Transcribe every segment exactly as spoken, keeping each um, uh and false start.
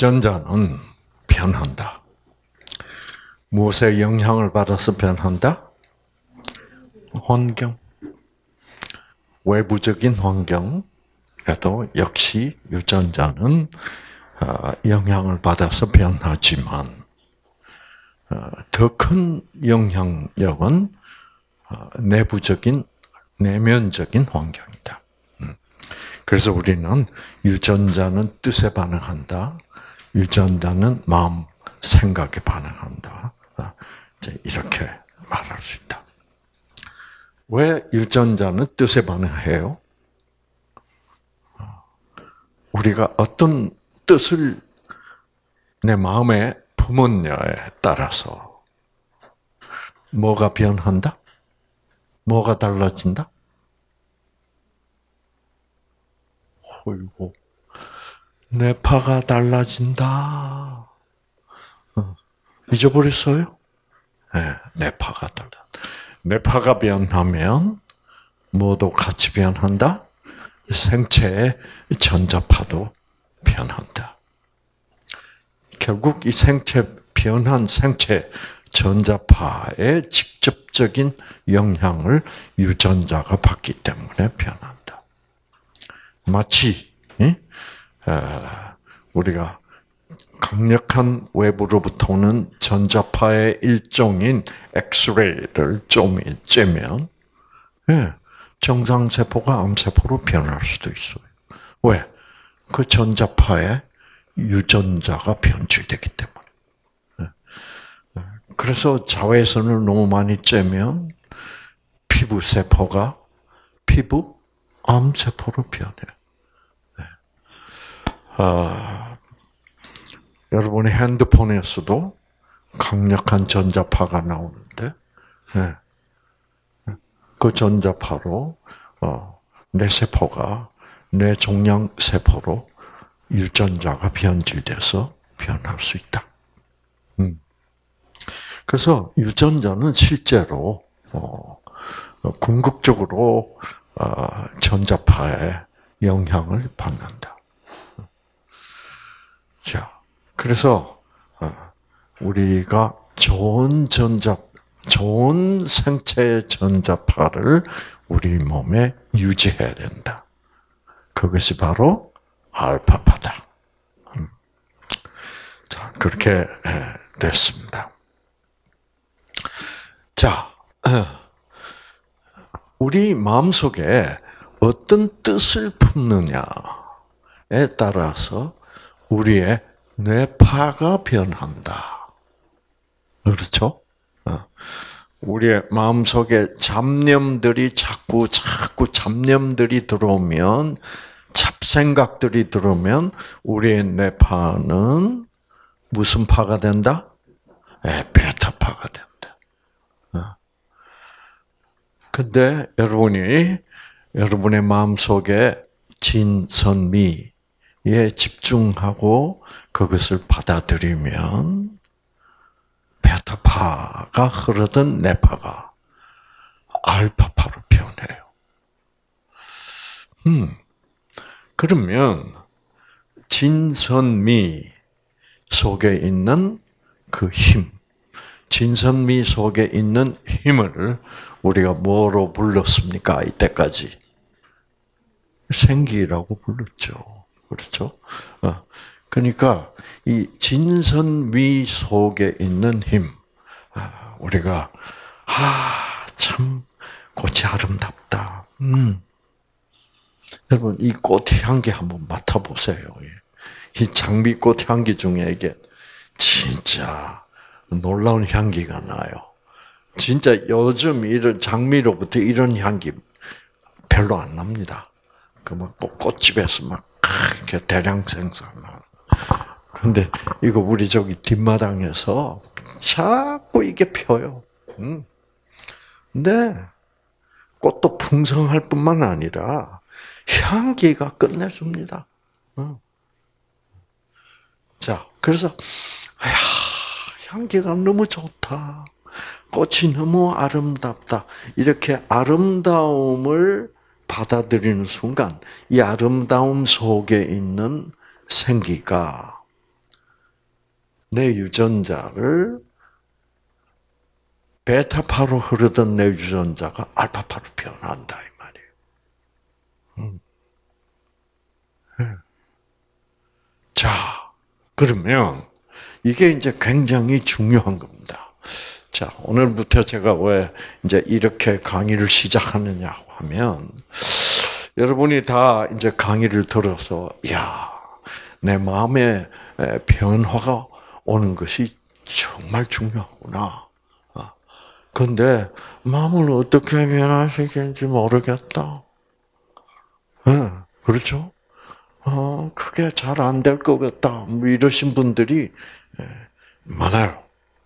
유전자는 변한다. 무엇에 영향을 받아서 변한다? 환경. 외부적인 환경에도 역시 유전자는 영향을 받아서 변하지만 더 큰 영향력은 내부적인, 내면적인 환경이다. 그래서 우리는 유전자는 뜻에 반응한다. 유전자는 마음, 생각에 반응한다. 이렇게 말할 수 있다. 왜 유전자는 뜻에 반응해요? 우리가 어떤 뜻을 내 마음에 품었냐에 따라서 뭐가 변한다? 뭐가 달라진다? 어이구, 뇌파가 달라진다. 어, 잊어버렸어요? 네, 뇌파가 달라. 뇌파가 변하면 뭐도 같이 변한다? 생체의 전자파도 변한다. 결국 이 생체, 변한 생체 전자파의 직접적인 영향을 유전자가 받기 때문에 변한다. 마치 우리가 강력한 외부로부터 오는 전자파의 일종인 엑스레이를 좀 쬐면 정상세포가 암세포로 변할 수도 있어요. 왜? 그 전자파에 유전자가 변질되기 때문에. 그래서 자외선을 너무 많이 쬐면 피부세포가 피부 암세포로 변해요. 아, 여러분의 핸드폰에서도 강력한 전자파가 나오는데, 네. 그 전자파로 어, 내 세포가 내 종양 세포로 유전자가 변질돼서 변할 수 있다. 음. 그래서 유전자는 실제로 어, 궁극적으로 어, 전자파에 영향을 받는다. 자, 그래서 우리가 좋은 전자, 좋은 생체의 전자파를 우리 몸에 유지해야 된다. 그것이 바로 알파파다. 자, 그렇게 됐습니다. 자, 우리 마음속에 어떤 뜻을 품느냐에 따라서 우리의 뇌파가 변한다. 그렇죠? 우리의 마음속에 잡념들이 자꾸 자꾸 잡념들이 들어오면, 잡생각들이 들어오면 우리의 뇌파는 무슨 파가 된다? 네, 베타파가 된다. 근데 여러분이 여러분의 마음속에 진선미 에 집중하고 그것을 받아들이면 베타파가 흐르던 뇌파가 알파파로 변해요. 음, 그러면 진선미 속에 있는 그 힘, 진선미 속에 있는 힘을 우리가 뭐로 불렀습니까? 이때까지 생기라고 불렀죠. 그렇죠? 어, 그러니까 이 진선미 속에 있는 힘, 우리가 아, 참 꽃이 아름답다. 음. 여러분 이 꽃 향기 한번 맡아보세요. 이 장미꽃 향기 중에 이게 진짜 놀라운 향기가 나요. 진짜 요즘 이런 장미로부터 이런 향기 별로 안 납니다. 그 막 꽃집에서 막 이렇게 대량 생산하는. 근데 이거 우리 저기 뒷마당에서 자꾸 이게 펴요. 음. 근데 꽃도 풍성할 뿐만 아니라 향기가 끝내줍니다. 음. 자, 그래서 야, 향기가 너무 좋다. 꽃이 너무 아름답다. 이렇게 아름다움을 받아들이는 순간 이 아름다움 속에 있는 생기가 내 유전자를 베타파로 흐르던 내 유전자가 알파파로 변한다 이 말이에요. 음. 네. 자, 그러면 이게 이제 굉장히 중요한 겁니다. 자, 오늘부터 제가 왜 이제 이렇게 강의를 시작하느냐 하면 여러분이 다 이제 강의를 들어서 야, 내 마음에 변화가 오는 것이 정말 중요하구나. 그런데 마음을 어떻게 변화시키는지 모르겠다. 네, 그렇죠? 어, 그게 잘 안 될 것 같다. 뭐 이러신 분들이 많아요.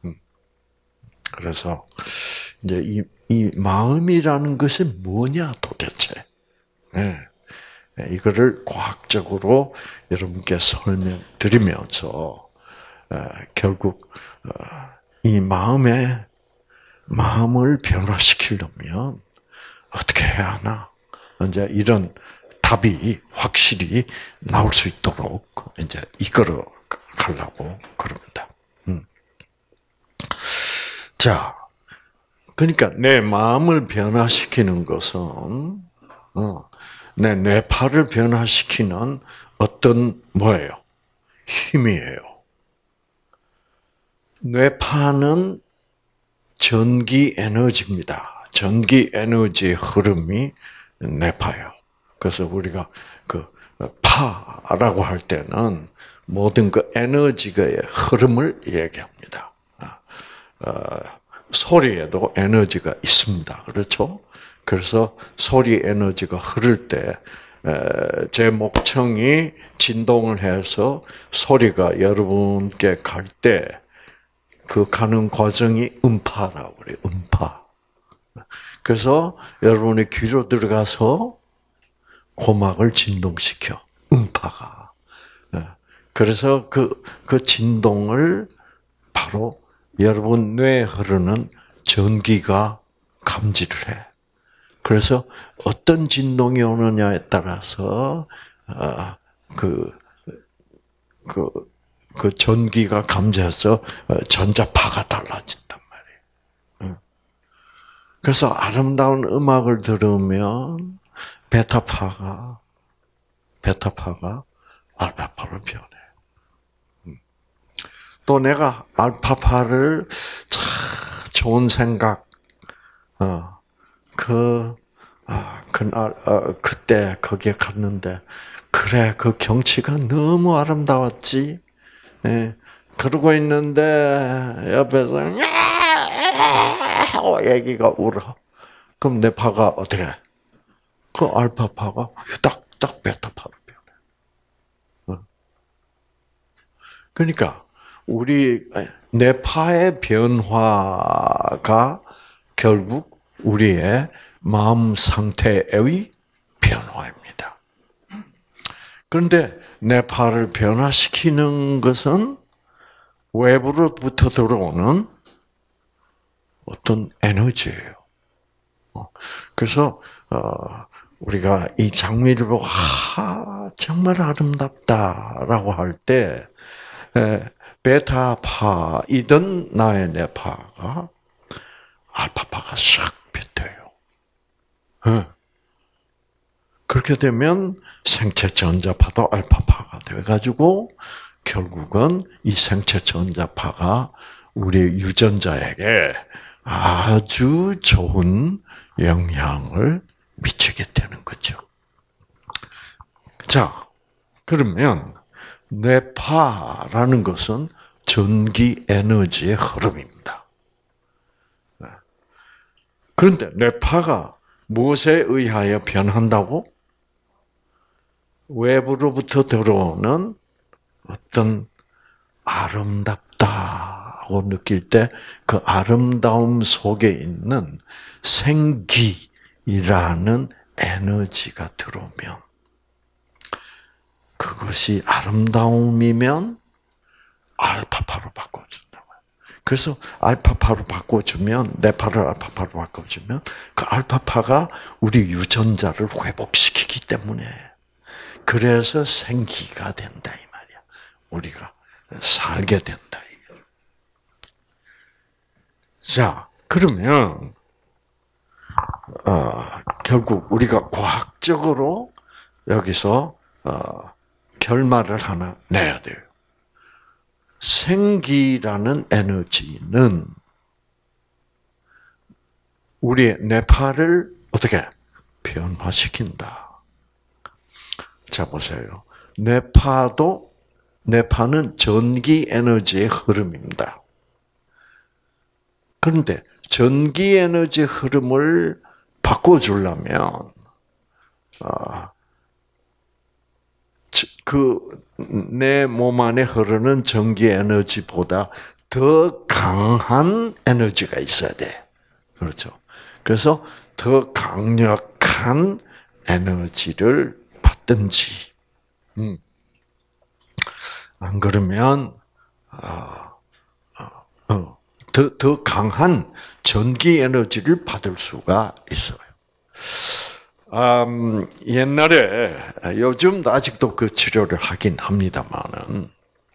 그래서 이제 이, 이 마음이라는 것이 뭐냐 도대체? 네. 이거를 과학적으로 여러분께 설명드리면서 결국 이 마음에 마음을 변화시키려면 어떻게 해야 하나? 이제 이런 답이 확실히 나올 수 있도록 이제 이끌어 가려고 그럽니다. 음. 자, 그러니까 내 마음을 변화시키는 것은 어, 내 뇌파를 변화시키는 어떤 뭐예요? 힘이에요. 뇌파는 전기 에너지입니다. 전기 에너지의 흐름이 뇌파예요. 그래서 우리가 그 파라고 할 때는 모든 그 에너지의 흐름을 얘기합니다. 어, 소리에도 에너지가 있습니다. 그렇죠? 그래서 소리 에너지가 흐를 때 제 목청이 진동을 해서 소리가 여러분께 갈 때 그 가는 과정이 음파라고 그래요. 음파. 그래서 여러분의 귀로 들어가서 고막을 진동시켜. 음파가. 그래서 그, 그 진동을 바로 여러분 뇌에 흐르는 전기가 감지를 해. 그래서 어떤 진동이 오느냐에 따라서, 그, 그, 그 전기가 감지해서 전자파가 달라진단 말이에요. 그래서 아름다운 음악을 들으면 베타파가 베타파가 알파파로 변해. 또 내가 알파파를 참 좋은 생각, 어, 그, 아, 그날, 어, 그때 거기에 갔는데, 그래, 그 경치가 너무 아름다웠지. 예, 그러고 있는데 옆에서 하고 애기가 울어. 그럼 내 파가 어떻게 해? 그 알파파가 딱딱 베타파로 변해. 그러니까 우리 내 파의 변화가 결국 우리의 마음 상태의 변화입니다. 그런데 내 파를 변화시키는 것은 외부로부터 들어오는 어떤 에너지예요. 그래서 우리가 이 장미를 보고 아 정말 아름답다라고 할 때 베타파이든 나의 뇌파가 알파파가 싹 빗어요. 그렇게 되면 생체 전자파도 알파파가 돼가지고 결국은 이 생체 전자파가 우리 유전자에게 아주 좋은 영향을 미치게 되는 거죠. 자, 그러면 뇌파라는 것은 전기 에너지의 흐름입니다. 그런데 뇌파가 무엇에 의하여 변한다고? 외부로부터 들어오는 어떤 아름답다고 느낄 때 그 아름다움 속에 있는 생기라는 에너지가 들어오면 그것이 아름다움이면 알파파로 바꿔준다. 그래서 알파파로 바꿔주면 뇌파를 알파파로 바꿔주면 그 알파파가 우리 유전자를 회복시키기 때문에 그래서 생기가 된다 이 말이야. 우리가 살게 된다 이게. 자, 그러면 어, 결국 우리가 과학적으로 여기서 어, 결말을 하나 내야 돼요. 생기라는 에너지는 우리의 뇌파를 어떻게 변화시킨다. 자, 보세요. 뇌파도, 뇌파는 전기 에너지의 흐름입니다. 그런데 전기 에너지 흐름을 바꿔주려면, 아, 그, 내 몸 안에 흐르는 전기 에너지보다 더 강한 에너지가 있어야 돼. 그렇죠. 그래서 더 강력한 에너지를 받든지, 음. 안 그러면, 어, 어, 더, 더 강한 전기 에너지를 받을 수가 있어요. 음, 옛날에, 요즘도 아직도 그 치료를 하긴 합니다만은,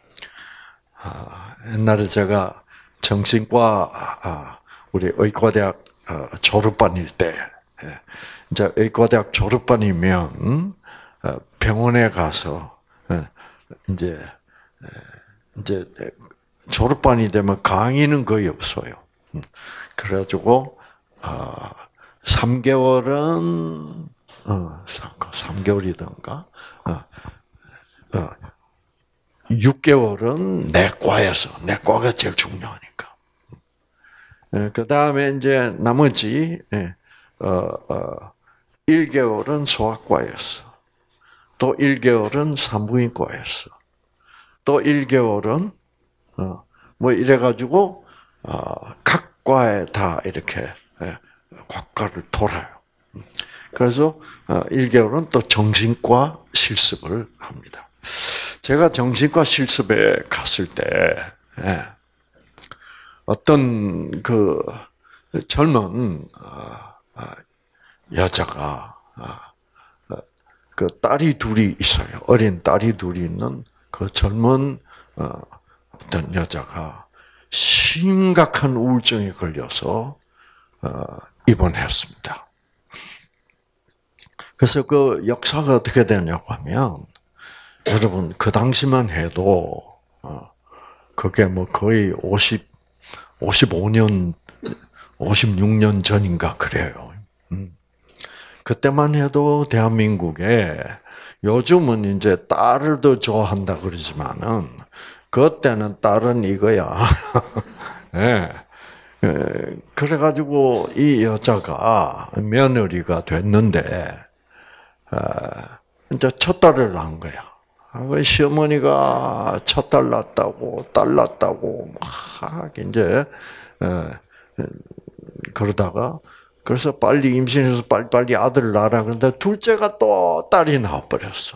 아, 옛날에 제가 정신과, 아, 우리 의과대학 어, 졸업반일 때, 이제 의과대학 졸업반이면, 어, 병원에 가서, 어, 이제, 이제, 졸업반이 되면 강의는 거의 없어요. 그래가지고, 어, 삼 개월은, 어, 삼 개월이던가, 어, 어, 육 개월은 내과에서, 내과가 제일 중요하니까. 그 다음에 이제 나머지, 어, 어, 일 개월은 소아과였어. 또 일 개월은 산부인과였어. 또 일 개월은, 어, 뭐 이래가지고, 어, 각 과에 다 이렇게, 예, 과과를 돌아요. 그래서 일 개월은 또 정신과 실습을 합니다. 제가 정신과 실습에 갔을 때 어떤 그 젊은 여자가 그 딸이 둘이 있어요. 어린 딸이 둘이 있는 그 젊은 어떤 여자가 심각한 우울증에 걸려서 입원했습니다. 그래서 그 역사가 어떻게 되냐고 하면, 여러분, 그 당시만 해도, 그게 뭐 거의 오십, 오십오 년, 오십육 년 전인가 그래요. 그때만 해도 대한민국에, 요즘은 이제 딸을 더 좋아한다 그러지만은, 그때는 딸은 이거야. 네. 그래가지고 이 여자가 며느리가 됐는데, 이제 첫 딸을 낳은 거야. 시어머니가 첫 딸 낳았다고, 딸 낳았다고, 막, 이제, 그러다가, 그래서 빨리 임신해서 빨리빨리 아들을 낳으라 그러는데, 둘째가 또 딸이 나와버렸어.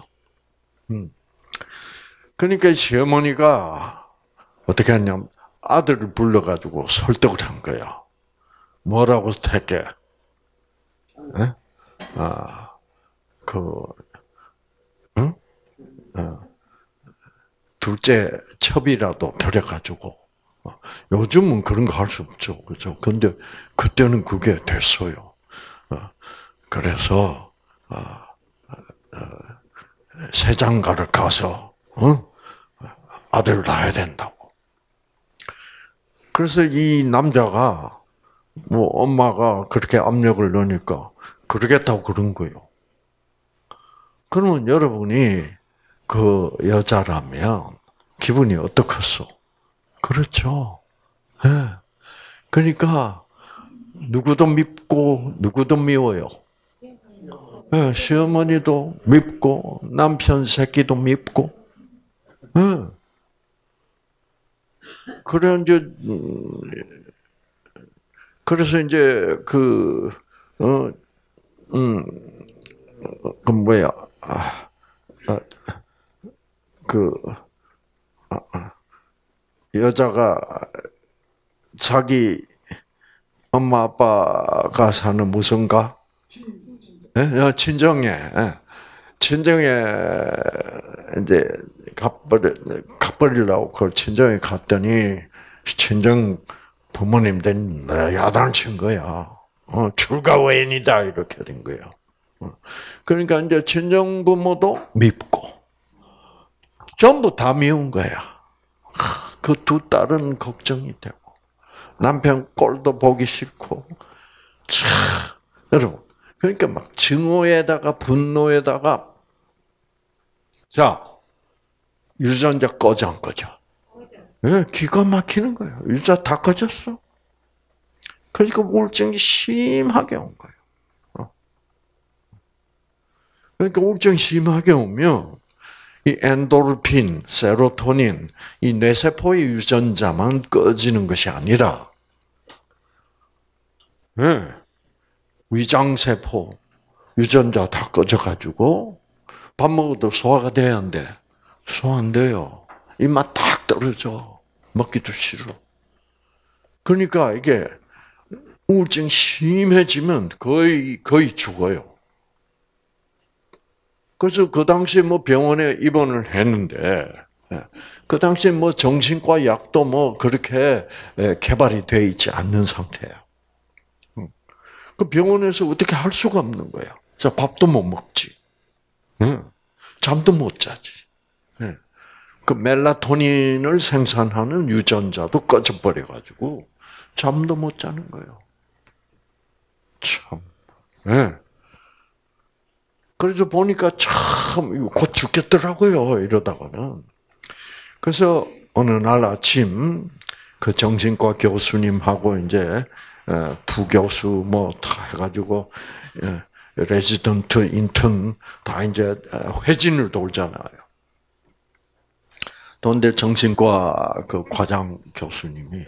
그러니까 시어머니가 어떻게 했냐면, 아들을 불러가지고 설득을 한 거야. 뭐라고 택해? 네? 아, 그, 응? 어, 둘째 첩이라도 벼려가지고. 요즘은 그런 거 할 수 없죠. 그죠? 근데 그때는 그게 됐어요. 어, 그래서, 어, 어, 세장가를 가서, 어? 아들을 낳아야 된다고. 그래서 이 남자가, 뭐, 엄마가 그렇게 압력을 넣으니까, 그러겠다고 그런 거예요. 그러면 여러분이 그 여자라면, 기분이 어떻겠어? 그렇죠. 예. 네. 그러니까, 누구도 밉고, 누구도 미워요. 네, 시어머니도 밉고, 남편 새끼도 밉고, 네. 그래, 이제, 그래서 이제, 그, 어, 음, 그 뭐야, 아, 아, 그, 아, 여자가 자기 엄마 아빠가 사는 무슨가? 예? 친정에, 친정에 이제 갚버리, 갚버리려고 그 친정에 갔더니 친정 부모님들은 야단친 거야. 어, 출가원이다 이렇게 된 거예요. 어. 그러니까 이제 친정 부모도 밉고 전부 다 미운 거야. 그 두 딸은 걱정이 되고 남편 꼴도 보기 싫고 참 여러분 그러니까 막 증오에다가 분노에다가 자 유전자 꺼져 안 꺼져? 예, 기가 막히는 거예요. 유전자 다 꺼졌어. 그러니까 우울증이 심하게 온 거예요. 어. 그러니까 우울증이 심하게 오면 이 엔도르핀, 세로토닌, 이 뇌세포의 유전자만 꺼지는 것이 아니라 네, 위장세포 유전자 다 꺼져가지고 밥 먹어도 소화가 돼야 안 돼? 소화 안 돼요. 입맛 딱 떨어져. 먹기도 싫어. 그러니까 이게 우울증 심해지면 거의 거의 죽어요. 그래서 그 당시에 뭐 병원에 입원을 했는데 그 당시에 뭐 정신과 약도 뭐 그렇게 개발이 돼 있지 않는 상태예요. 그 병원에서 어떻게 할 수가 없는 거예요. 자, 밥도 못 먹지, 잠도 못 자지. 그 멜라토닌을 생산하는 유전자도 꺼져버려 가지고 잠도 못 자는 거예요. 참. 네. 그래서 보니까 참 곧 죽겠더라고요. 이러다가는. 그래서 어느 날 아침 그 정신과 교수님하고 이제 부교수 뭐 다 해가지고 레지던트, 인턴 다 이제 회진을 돌잖아요. 그런데 정신과 그 과장 교수님이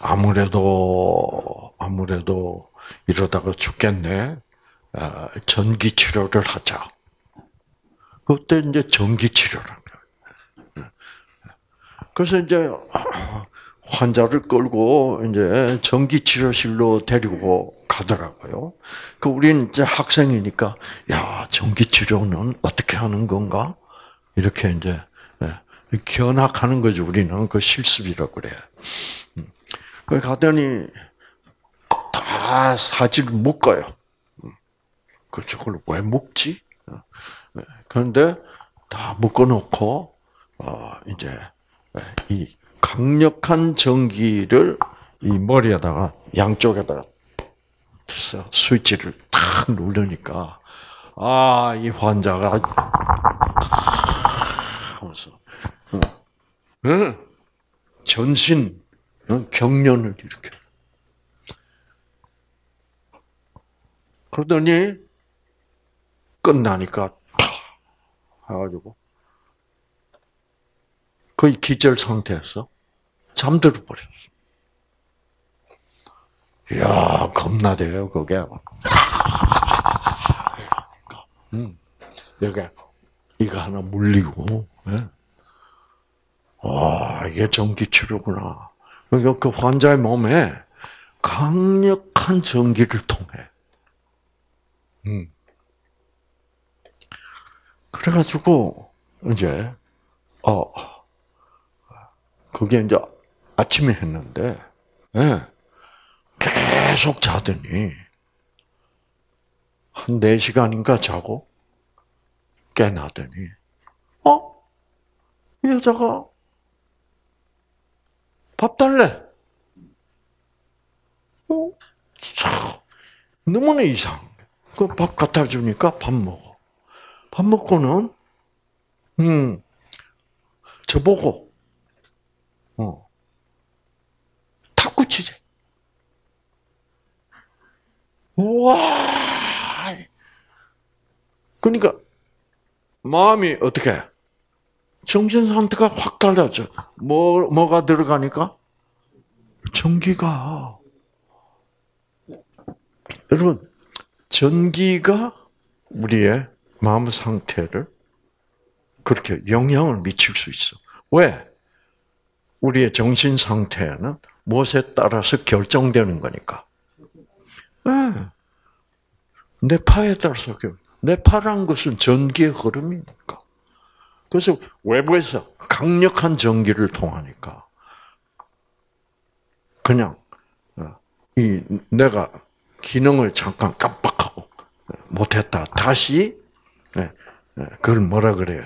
아무래도 아무래도 이러다가 죽겠네. 전기 치료를 하자. 그때 이제 전기 치료를 한 거예요. 그래서 이제 환자를 끌고 이제 전기 치료실로 데리고 가더라고요. 그 우리는 이제 학생이니까 야 전기 치료는 어떻게 하는 건가? 이렇게 이제 견학하는 거죠. 우리는 그 실습이라고 그래. 그 가더니 다 사지를 묶어요. 그 저걸 왜 묶지? 그런데 다 묶어놓고 어 이제 이 강력한 전기를 이 머리에다가 양쪽에다가 스위치를 탁 누르니까 아 이 환자가 하면서 어, 전신 어, 경련을 일으켜. 그러더니 끝나니까 탁 해가지고 거의 기절 상태에서 잠들어 버렸어. 이야 겁나대요 그게. 음, 여기 이거 하나 물리고. 예. 아 이게 전기 치료구나. 그러니까 그 환자의 몸에 강력한 전기를 통해. 음. 그래가지고 이제 어 그게 이제 아침에 했는데 예, 계속 자더니 한 네 시간인가 자고 깨나더니 어? 이 여자가 밥 달래. 어? 너무나 이상. 그 밥 갖다 주니까 밥 먹어. 밥 먹고는 음 저보고 어 탁구 치재. 와. 그러니까 마음이 어떻게? 정신 상태가 확 달라져. 뭐 뭐가 들어가니까 전기가. 여러분 전기가 우리의 마음 상태를 그렇게 영향을 미칠 수 있어. 왜? 우리의 정신 상태는 무엇에 따라서 결정되는 거니까. 네. 뇌파에 따라서 뇌파란 것은 전기의 흐름이니까. 그래서 외부에서 강력한 전기를 통하니까 그냥 이 내가 기능을 잠깐 깜빡하고 못했다. 다시 그걸 뭐라 그래요?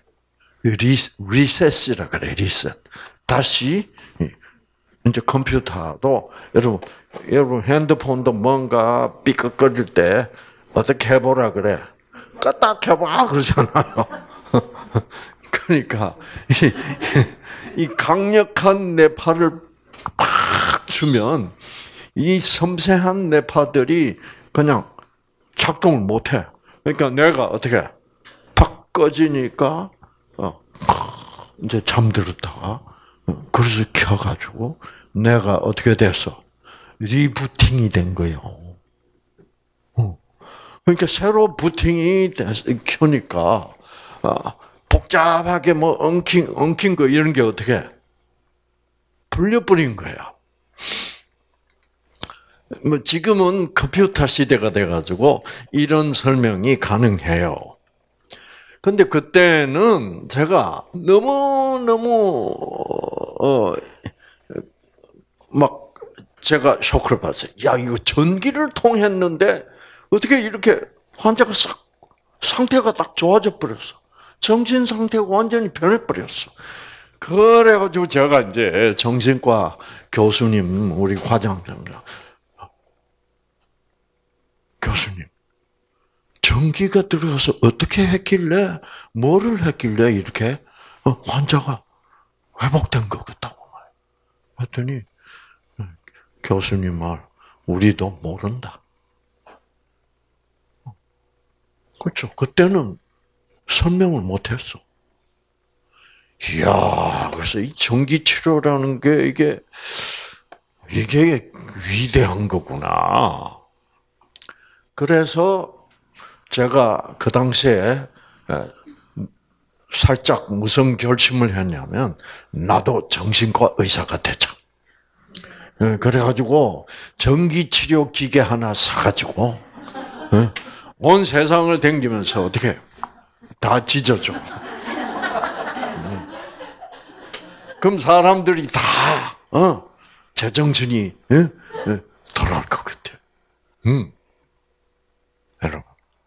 리셋이라 그래. 리셋. 다시 이제 컴퓨터도 여러분 여러분 핸드폰도 뭔가 삐걱거릴 때 어떻게 해보라 그래? 껐다 켜봐 그러잖아요. 그러니까 이, 이 강력한 뇌파를 팍 주면 이 섬세한 뇌파들이 그냥 작동을 못해. 그러니까 뇌가 어떻게 팍 꺼지니까 어, 이제 잠들었다가 그래서 켜가지고 뇌가 어떻게 됐어? 리부팅이 된 거예요. 어. 그러니까 새로 부팅이 켜니까 복잡하게 뭐 엉킨 엉킨 거 이런 게 어떻게 풀려버린 거야. 뭐 지금은 컴퓨터 시대가 돼가지고 이런 설명이 가능해요. 근데 그때는 제가 너무 너무 어막 제가 쇼크를 받았어요. 야 이거 전기를 통했는데 어떻게 이렇게 환자가 싹 상태가 딱 좋아져 버렸어. 정신 상태가 완전히 변해 버렸어. 그래가지고 제가 이제 정신과 교수님 우리 과장님 교수님, 전기가 들어가서 어떻게 했길래, 뭐를 했길래 이렇게 환자가 회복된 거겠다고 말해요. 했더니 교수님 말, 우리도 모른다. 그렇죠. 그때는 설명을 못했어. 이야, 그래서 이 전기 치료라는 게 이게 이게 위대한 거구나. 그래서 제가 그 당시에 살짝 무슨 결심을 했냐면 나도 정신과 의사가 되자. 그래가지고 전기치료 기계 하나 사가지고 온 세상을 댕기면서 어떻게 다 찢어줘. 그럼 사람들이 다 어, 제정신이 돌아올 것 같아. 음. 여러분,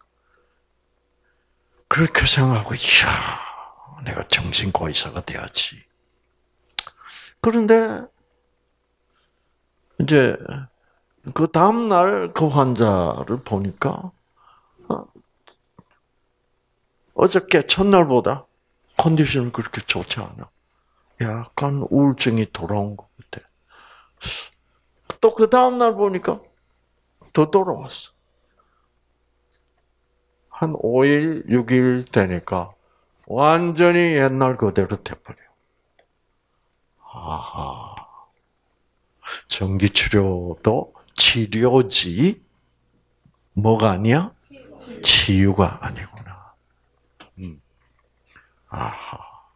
그렇게 생각하고, 이야, 내가 정신과 의사가 돼야지. 그런데, 이제, 그 다음날 그 환자를 보니까, 어, 어저께 첫날보다 컨디션이 그렇게 좋지 않아. 약간 우울증이 돌아온 것 같아. 또 그 다음날 보니까 더 돌아왔어. 한 오 일, 육 일 되니까 완전히 옛날 그대로 돼버려. 아하. 전기치료도 치료지, 뭐가 아니야? 치유가 아니구나. 음. 아하.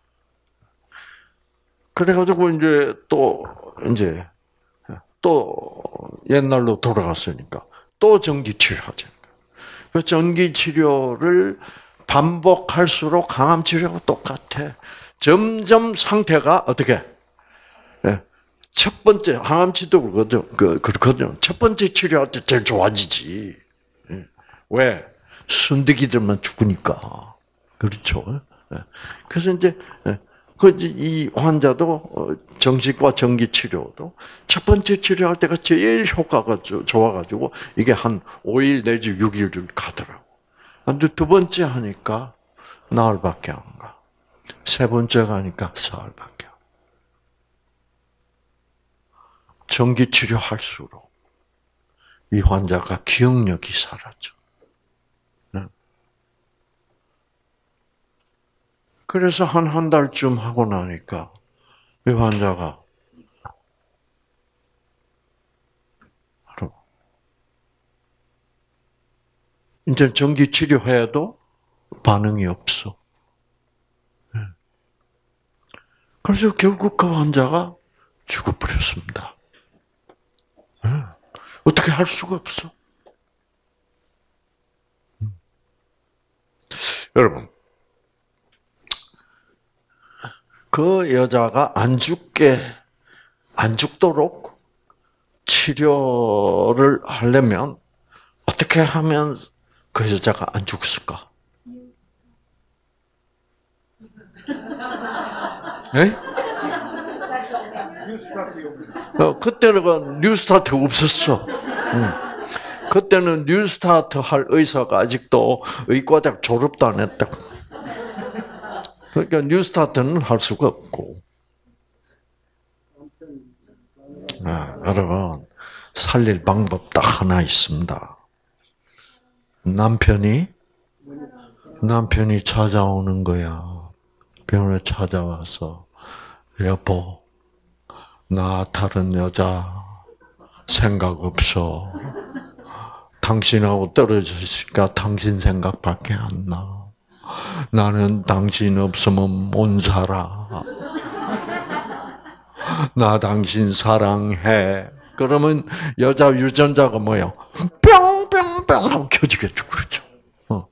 그래가지고 이제 또, 이제, 또 옛날로 돌아갔으니까 또 전기치료 하자. 그 전기 치료를 반복할수록 항암 치료가 똑같아. 점점 상태가 어떻게? 첫 번째 항암 치료도 그렇거든. 그렇거든. 첫 번째 치료할 때 제일 좋아지지. 왜? 순득이들만 죽으니까. 그렇죠. 그래서 이제 그 이 환자도 정신과 전기 치료도 첫 번째 치료할 때가 제일 효과가 좋아가지고 이게 한 오 일 내지 육 일을 가더라고. 근데 두 번째 하니까 나흘밖에 안 가. 세 번째 가니까 사흘밖에 안 가. 전기 치료할수록 이 환자가 기억력이 사라져. 그래서 한 한 달쯤 하고 나니까 이 환자가 이제 전기 치료해도 반응이 없어. 그래서 결국 그 환자가 죽어버렸습니다. 어떻게 할 수가 없어. 여러분, 그 여자가 안 죽게, 안 죽도록 치료를 하려면 어떻게 하면 그 여자가 안 죽었을까? 예? 어, 그때는 뉴스타트가 없었어. 응. 그때는 뉴스타트 할 의사가 아직도 의과대학 졸업도 안 했다. 그러니까 뉴스타트는 할 수가 없고. 아, 여러분, 살릴 방법 딱 하나 있습니다. 남편이, 남편이 찾아오는 거야. 병원에 찾아와서, 여보, 나 다른 여자 생각 없어. 당신하고 떨어졌으니까 당신 생각밖에 안 나. 나는 당신 없으면 못 살아. 나 당신 사랑해. 그러면 여자 유전자가 뭐예요? 뿅뿅뿅 하고 켜지겠죠. 그렇죠. 어.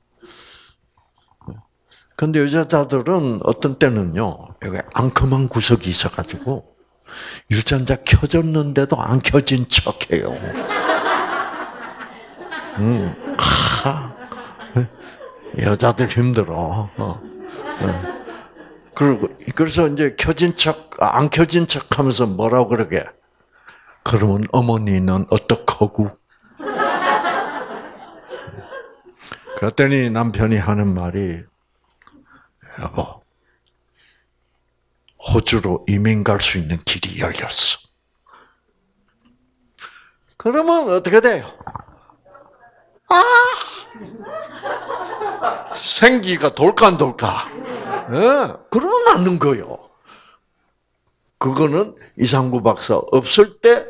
근데 여자들은 어떤 때는요, 여기 앙큼한 구석이 있어가지고, 유전자 켜졌는데도 안 켜진 척해요. 음, 하, 여자들 힘들어. 어. 그리고 그래서 이제 켜진 척, 안 켜진 척하면서 뭐라고 그러게? 그러면 어머니는 어떡하고? 그랬더니 남편이 하는 말이, 여보, 호주로 이민 갈 수 있는 길이 열렸어. 그러면 어떻게 돼요? 아! 생기가 돌까 안 돌까? 예, 그러는 거요. 그거는 이상구 박사 없을 때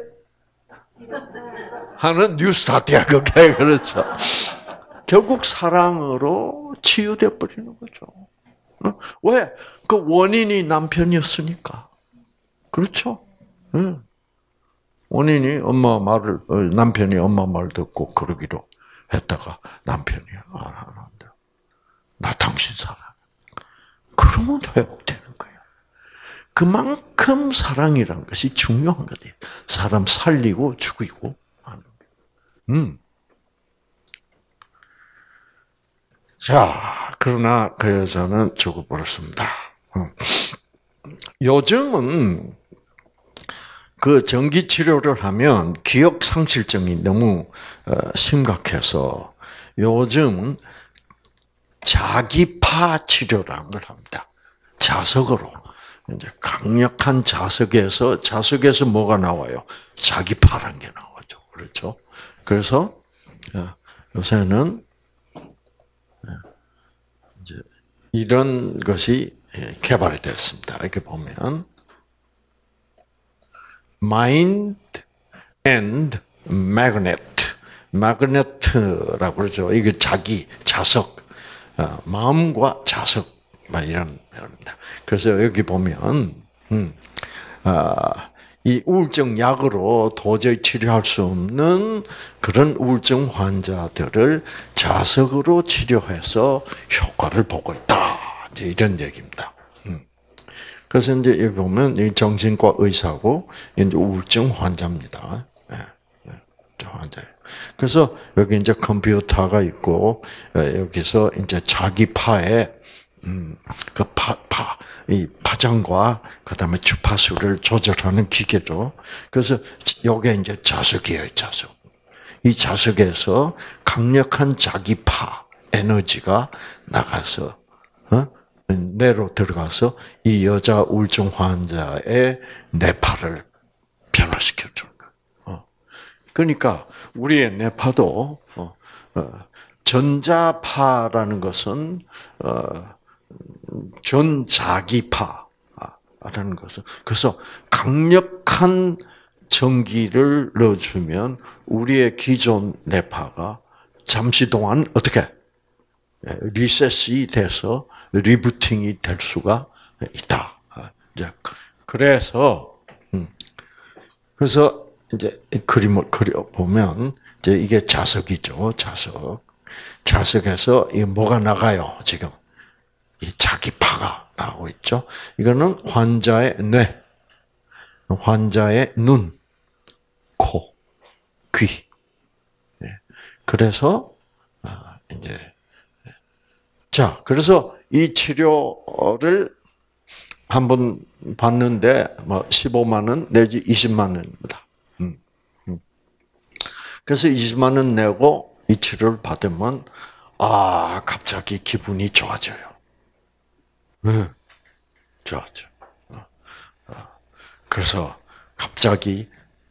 하는 뉴스타트야, 그게. 그렇죠. 결국 사랑으로 치유돼 버리는 거죠. 왜? 그 원인이 남편이었으니까. 그렇죠? 예. 원인이 엄마 말을, 남편이 엄마 말 듣고 그러기로 했다가 남편이 안 한다. 나 당신 사랑. 그러면 회복되는 거예요. 그만큼 사랑이라는 것이 중요한 거예요. 사람 살리고 죽이고 하는 거예요. 음. 자, 그러나 그 여자는 죽어버렸습니다. 요즘은 그 전기 치료를 하면 기억 상실증이 너무 심각해서 요즘 자기파 치료라는 걸 합니다. 자석으로. 이제 강력한 자석에서, 자석에서 뭐가 나와요? 자기파라는 게 나오죠. 그렇죠? 그래서, 요새는, 이제, 이런 것이 개발이 되었습니다. 이렇게 보면, Mind and Magnet. 마그네트라고 그러죠. 이게 자기, 자석. 어, 마음과 자석, 이런 겁니다. 그래서 여기 보면, 음, 아, 이 우울증 약으로 도저히 치료할 수 없는 그런 우울증 환자들을 자석으로 치료해서 효과를 보고 있다. 이제 이런 얘기입니다. 음. 그래서 이제 여기 보면 이 정신과 의사고 이제 우울증 환자입니다. 네, 네, 환자. 그래서 여기 이제 컴퓨터가 있고 여기서 이제 자기 파에 음, 그 파, 파, 이 파장과 그다음에 주파수를 조절하는 기계죠. 그래서 요게 이제 자석이에요, 자석. 이 자석에서 강력한 자기 파 에너지가 나가서 어? 뇌로 들어가서 이 여자 우울증 환자의 뇌파를 변화시켜 주는 거예요. 어. 그러니까 우리의 뇌파도 어, 어, 전자파라는 것은 어, 전자기파라는 것은 그래서 강력한 전기를 넣어주면 우리의 기존 뇌파가 잠시 동안 어떻게 리셋이 돼서 리부팅이 될 수가 있다. 이제 그래서 그래서 이제 그림을 그려 보면 이제 이게 자석이죠, 자석. 자석에서 이 뭐가 나가요, 지금 이 자기파가 나오고 있죠. 이거는 환자의 뇌, 환자의 눈, 코, 귀. 그래서 이제 자, 그래서 이 치료를 한번 받는데 뭐 십오만 원 내지 이십만 원입니다. 음, 음. 그래서 이십만 원 내고 이 치료를 받으면 아 갑자기 기분이 좋아져요. 네, 좋아져. 그래서 갑자기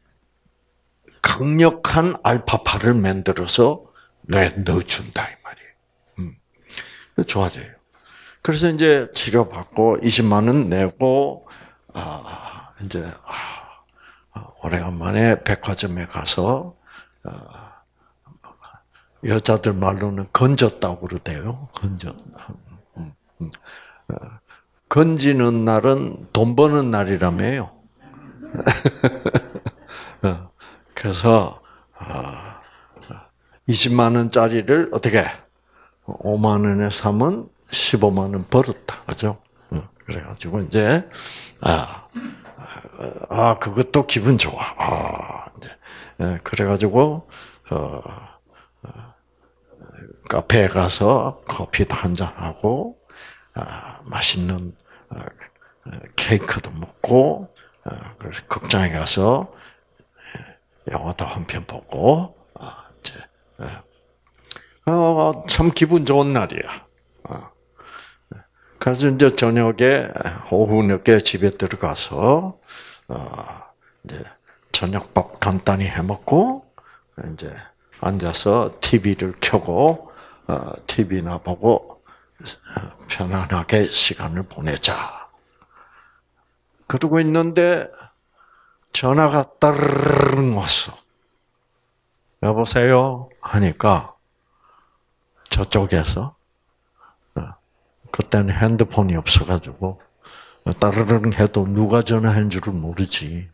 강력한 알파파를 만들어서 뇌에 넣어준다 이 말이에요. 음. 좋아져요. 그래서 이제 치료받고 이십만 원 내고 아 이제 아, 오래간만에 백화점에 가서 아, 여자들 말로는 건졌다고 그러대요. 건졌. 음, 음. 건지는 날은 돈 버는 날이라며요. 그래서 이십만 원짜리를 어떻게 오만 원에 사면 십오만 원 벌었다. 그죠? 그래가지고 이제 아, 아 그것도 기분 좋아. 아, 이제 그래가지고 어, 카페에 가서 커피도 한잔 하고 아, 맛있는 케이크도 먹고 그래서 극장에 가서 영화도 한 편 보고 아, 이제 어, 참 기분 좋은 날이야. 그래서 이제 저녁에 오후 늦게 집에 들어가서 어, 이제 저녁밥 간단히 해 먹고 이제 앉아서 티비를 켜고 어, 티비나 보고 편안하게 시간을 보내자. 그러고 있는데 전화가 따르릉 왔어. 여보세요? 하니까 저쪽에서 그때는 핸드폰이 없어가지고 따르릉 해도 누가 전화한 줄을 모르지.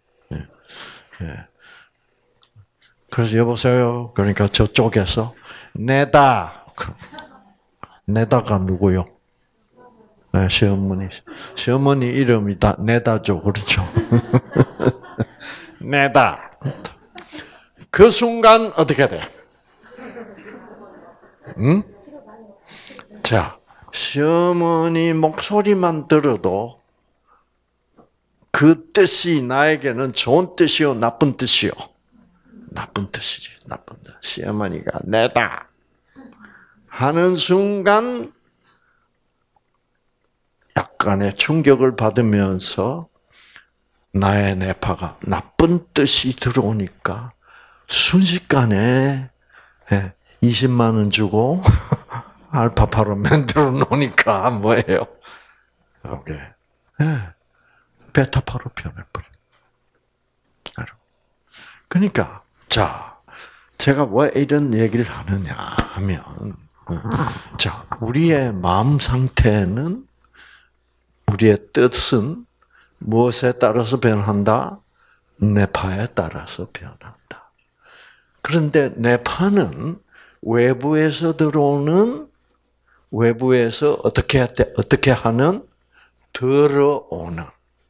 그래서 여보세요? 그러니까 저쪽에서 내다. 내다가 누구요? 네, 시어머니. 시어머니 이름이 다 내다죠, 그렇죠? 내다. 그 순간 어떻게 돼? 응? 자, 시어머니 목소리만 들어도 그 뜻이 나에게는 좋은 뜻이요, 나쁜 뜻이요? 나쁜 뜻이지, 나쁜 뜻. 시어머니가 내다 하는 순간 약간의 충격을 받으면서 나의 뇌파가 나쁜 뜻이 들어오니까 순식간에 이십만 원 주고 알파파로 만들어 놓으니까 뭐예요? 오케이. 베타파로 변해버려. 그러니까 자, 제가 왜 이런 얘기를 하느냐 하면 자, 우리의 마음 상태는 우리의 뜻은 무엇에 따라서 변한다? 뇌파에 따라서 변한다. 그런데 뇌파는 외부에서 들어오는 외부에서 어떻게 어떻게 하는 들어오는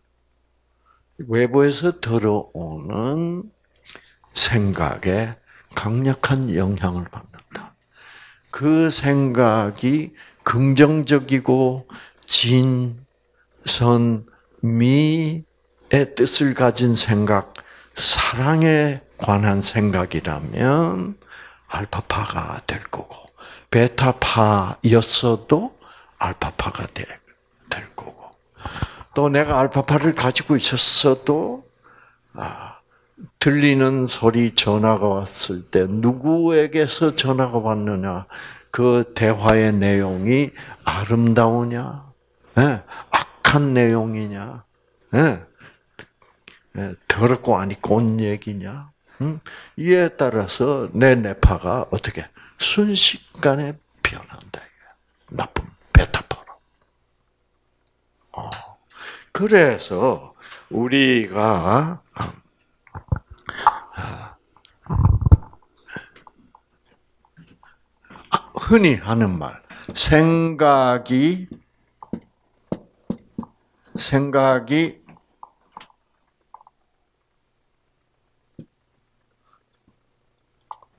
외부에서 들어오는 생각에 강력한 영향을 받는다. 그 생각이 긍정적이고 진, 선, 미의 뜻을 가진 생각, 사랑에 관한 생각이라면 알파파가 될 거고, 베타파였어도 알파파가 될, 될 거고, 또 내가 알파파를 가지고 있었어도, 아, 들리는 소리 전화가 왔을 때 누구에게서 전화가 왔느냐, 그 대화의 내용이 아름다우냐, 네, 악한 내용이냐, 네, 네, 더럽고 아니고 온 얘기냐, 음? 이에 따라서 내 뇌파가 어떻게 순식간에 변한다. 나쁜 베타파로. 어. 그래서 우리가 흔히 하는 말, 생각이 생각이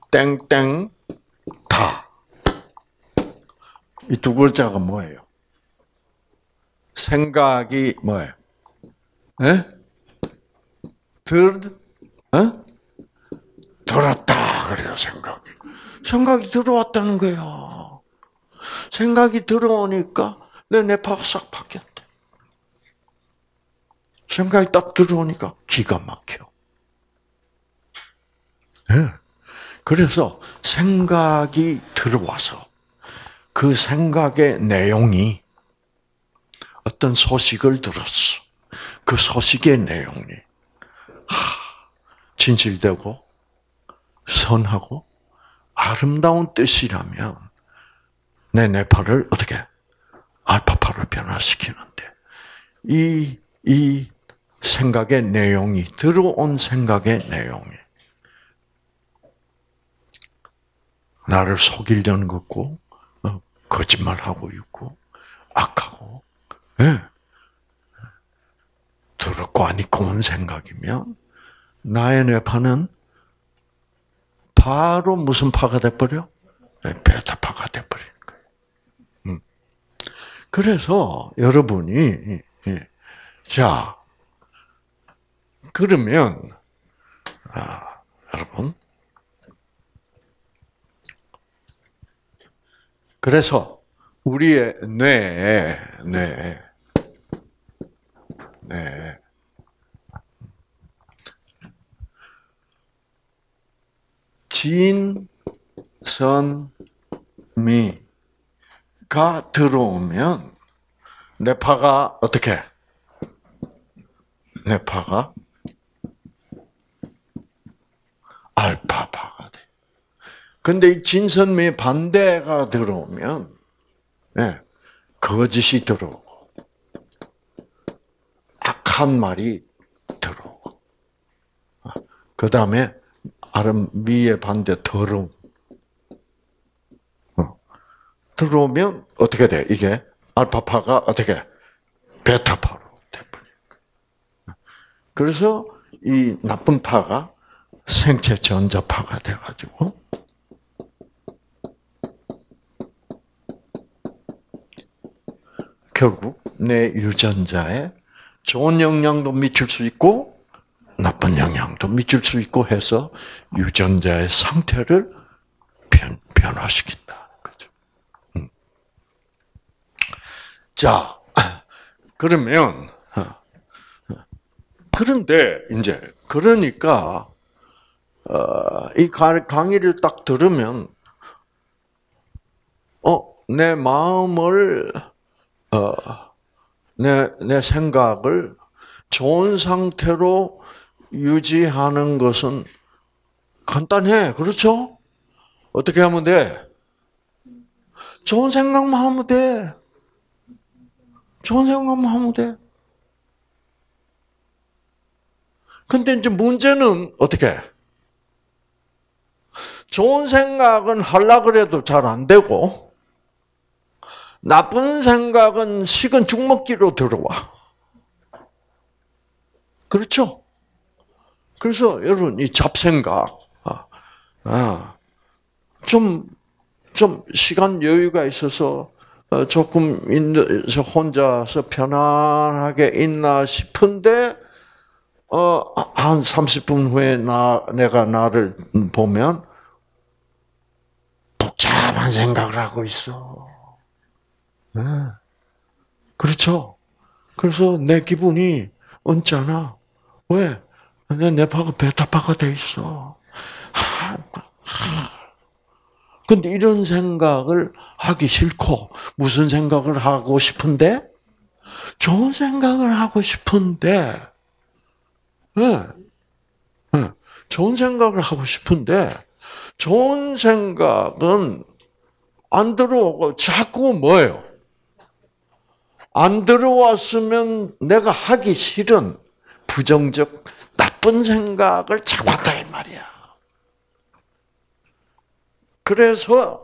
땡땡 다. 이 두 글자가 뭐예요? 생각이 뭐예요? 예? 들, 어? 들었다 그래요. 생각이. 생각이 들어왔다는 거예요. 생각이 들어오니까 내 뇌파가 싹 바뀌었대. 생각이 딱 들어오니까 기가 막혀. 네. 그래서 생각이 들어와서 그 생각의 내용이 어떤 소식을 들었어. 그 소식의 내용이 하, 진실되고 선하고 아름다운 뜻이라면 내 뇌파를 어떻게 알파파로 변화시키는데 이, 이 생각의 내용이 들어온 생각의 내용이 나를 속이려는 거고 거짓말하고 있고 악하고 네. 더럽고 안 있고 온 생각이면 나의 뇌파는 바로 무슨 파가 돼버려? 베타파가 돼버리는 거예요. 음. 그래서 여러분이 자 그러면 아, 여러분 그래서 우리의 뇌에 뇌에 네. 진, 선, 미가 들어오면 뇌파가 어떻게? 뇌파가 알파파가 돼. 근데 이 진선미 반대가 들어오면 네, 거짓이 들어오고 악한 말이 들어오고 그 다음에 아름 미의 반대 더러움 어. 들어오면 어떻게 돼? 이게 알파파가 어떻게 베타파로 돼버려. 그래서 이 나쁜 파가 생체 전자파가 돼가지고 결국 내 유전자에 좋은 영향도 미칠 수 있고 나쁜 영향도 미칠 수 있고 해서 유전자의 상태를 변, 변화시킨다는 거죠. 음. 자, 그러면 그런데 이제 그러니까 어, 이 강의를 딱 들으면 어, 내 마음을 어, 내, 내 생각을 좋은 상태로 유지하는 것은 간단해. 그렇죠? 어떻게 하면 돼? 좋은 생각만 하면 돼. 좋은 생각만 하면 돼. 근데 이제 문제는 어떻게? 좋은 생각은 하려고 그래도 잘 안 되고, 나쁜 생각은 식은 죽 먹기로 들어와. 그렇죠? 그래서 여러분, 이 잡생각, 아, 아, 좀, 좀 시간 여유가 있어서 조금 혼자서 편안하게 있나 싶은데, 어, 한 삼십 분 후에 나, 내가 나를 보면 복잡한 생각을 하고 있어. 네. 그렇죠? 그래서 내 기분이 언짢아. 왜? 내 뇌파가 베타파가 돼 있어. 하, 하. 근데 이런 생각을 하기 싫고, 무슨 생각을 하고 싶은데? 좋은 생각을 하고 싶은데, 네. 네. 좋은 생각을 하고 싶은데, 좋은 생각은 안 들어오고, 자꾸 뭐예요? 안 들어왔으면 내가 하기 싫은 부정적, 나쁜 생각을 자꾸 한다, 이 말이야. 그래서,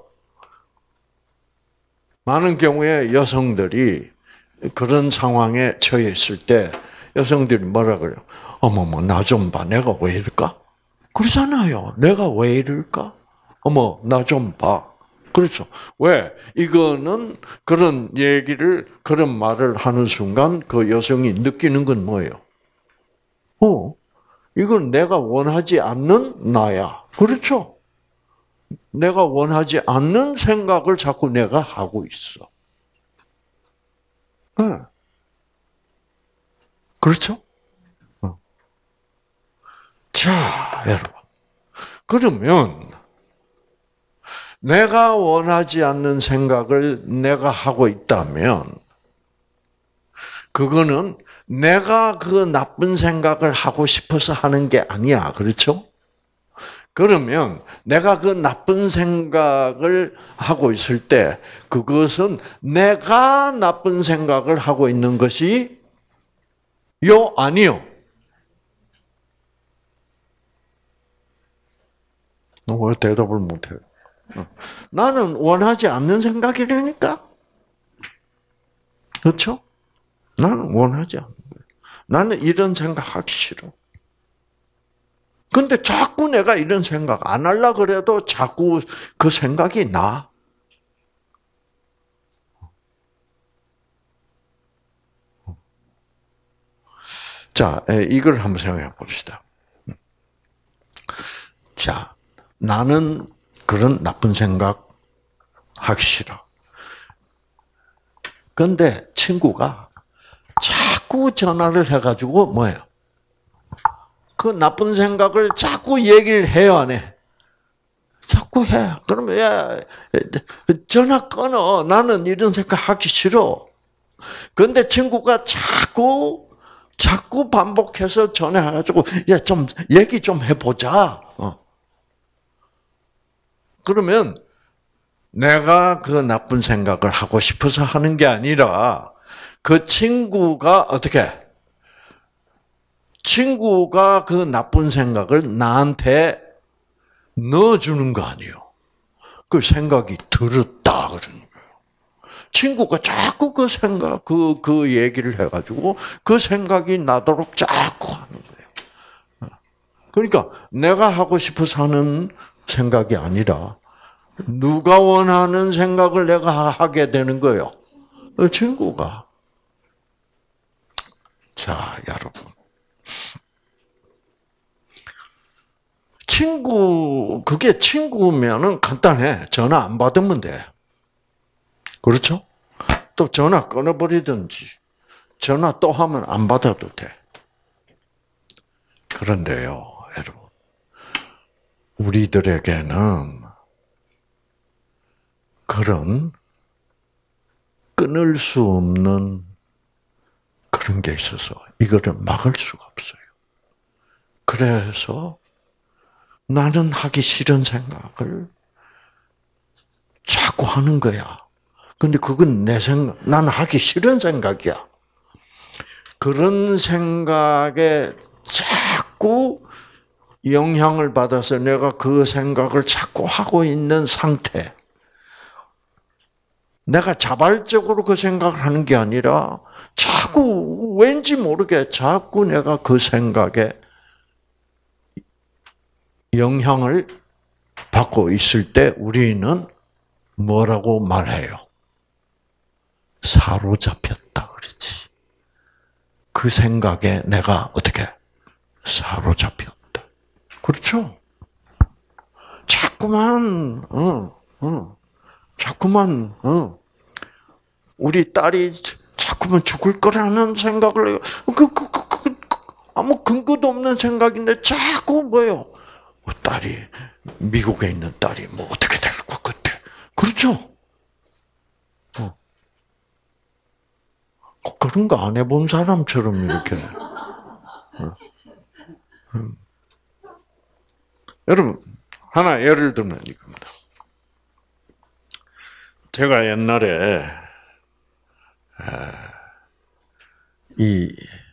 많은 경우에 여성들이 그런 상황에 처해 있을 때, 여성들이 뭐라 그래요? 어머머, 나 좀 봐. 내가 왜 이럴까? 그러잖아요. 내가 왜 이럴까? 어머, 나 좀 봐. 그렇죠. 왜? 이거는 그런 얘기를, 그런 말을 하는 순간 그 여성이 느끼는 건 뭐예요? 어, 이건 내가 원하지 않는 나야. 그렇죠? 내가 원하지 않는 생각을 자꾸 내가 하고 있어. 네. 그렇죠? 어. 자, 여러분. 그러면 내가 원하지 않는 생각을 내가 하고 있다면 그거는 내가 그 나쁜 생각을 하고 싶어서 하는 게 아니야. 그렇죠? 그러면 내가 그 나쁜 생각을 하고 있을 때 그것은 내가 나쁜 생각을 하고 있는 것이 요 아니요. 너 왜 대답을 못해요? 나는 원하지 않는 생각이라니까. 그렇죠? 나는 원하지 않는 거예요. 나는 이런 생각하기 싫어. 근데 자꾸 내가 이런 생각 안 하려고 그래도 자꾸 그 생각이 나. 자, 이걸 한번 생각해 봅시다. 자, 나는 그런 나쁜 생각 하기 싫어. 근데 친구가 자꾸 전화를 해가지고 뭐예요? 그 나쁜 생각을 자꾸 얘기를 해요, 안 해? 자꾸 해. 그러면 야, 전화 끊어. 나는 이런 생각 하기 싫어. 근데 친구가 자꾸 자꾸 반복해서 전화해가지고 야, 좀 얘기 좀 해보자. 어. 그러면 내가 그 나쁜 생각을 하고 싶어서 하는 게 아니라 그 친구가 어떻게? 친구가 그 나쁜 생각을 나한테 넣어주는 거 아니에요. 그 생각이 들었다 그러는 거예요. 친구가 자꾸 그 생각, 그, 그 얘기를 해가지고 그 생각이 나도록 자꾸 하는 거예요. 그러니까 내가 하고 싶어서 하는 생각이 아니라 누가 원하는 생각을 내가 하게 되는 거예요. 친구가. 자, 여러분. 친구, 그게 친구면은 간단해. 전화 안 받으면 돼. 그렇죠? 또 전화 끊어버리든지, 전화 또 하면 안 받아도 돼. 그런데요, 여러분. 우리들에게는 그런 끊을 수 없는 그런 게 있어서 이거를 막을 수가 없어요. 그래서 나는 하기 싫은 생각을 자꾸 하는 거야. 근데 그건 내 생각, 나는 하기 싫은 생각이야. 그런 생각에 자꾸 영향을 받아서 내가 그 생각을 자꾸 하고 있는 상태. 내가 자발적으로 그 생각을 하는 게 아니라 자꾸 왠지 모르게 자꾸 내가 그 생각에 영향을 받고 있을 때 우리는 뭐라고 말해요? 사로잡혔다 그러지. 그 생각에 내가 어떻게 사로잡혔다. 그렇죠? 자꾸만, 어, 어, 자꾸만, 어, 우리 딸이 자꾸만 죽을 거라는 생각을 해요. 그, 그, 그, 그, 아무 근거도 없는 생각인데 자꾸 뭐예요? 딸이, 미국에 있는 딸이 뭐 어떻게 될 것 같아. 그렇죠? 어. 그런 거 안 해본 사람처럼 이렇게. 어. 음. 여러분, 하나 예를 들면 이겁니다. 제가 옛날에, 이,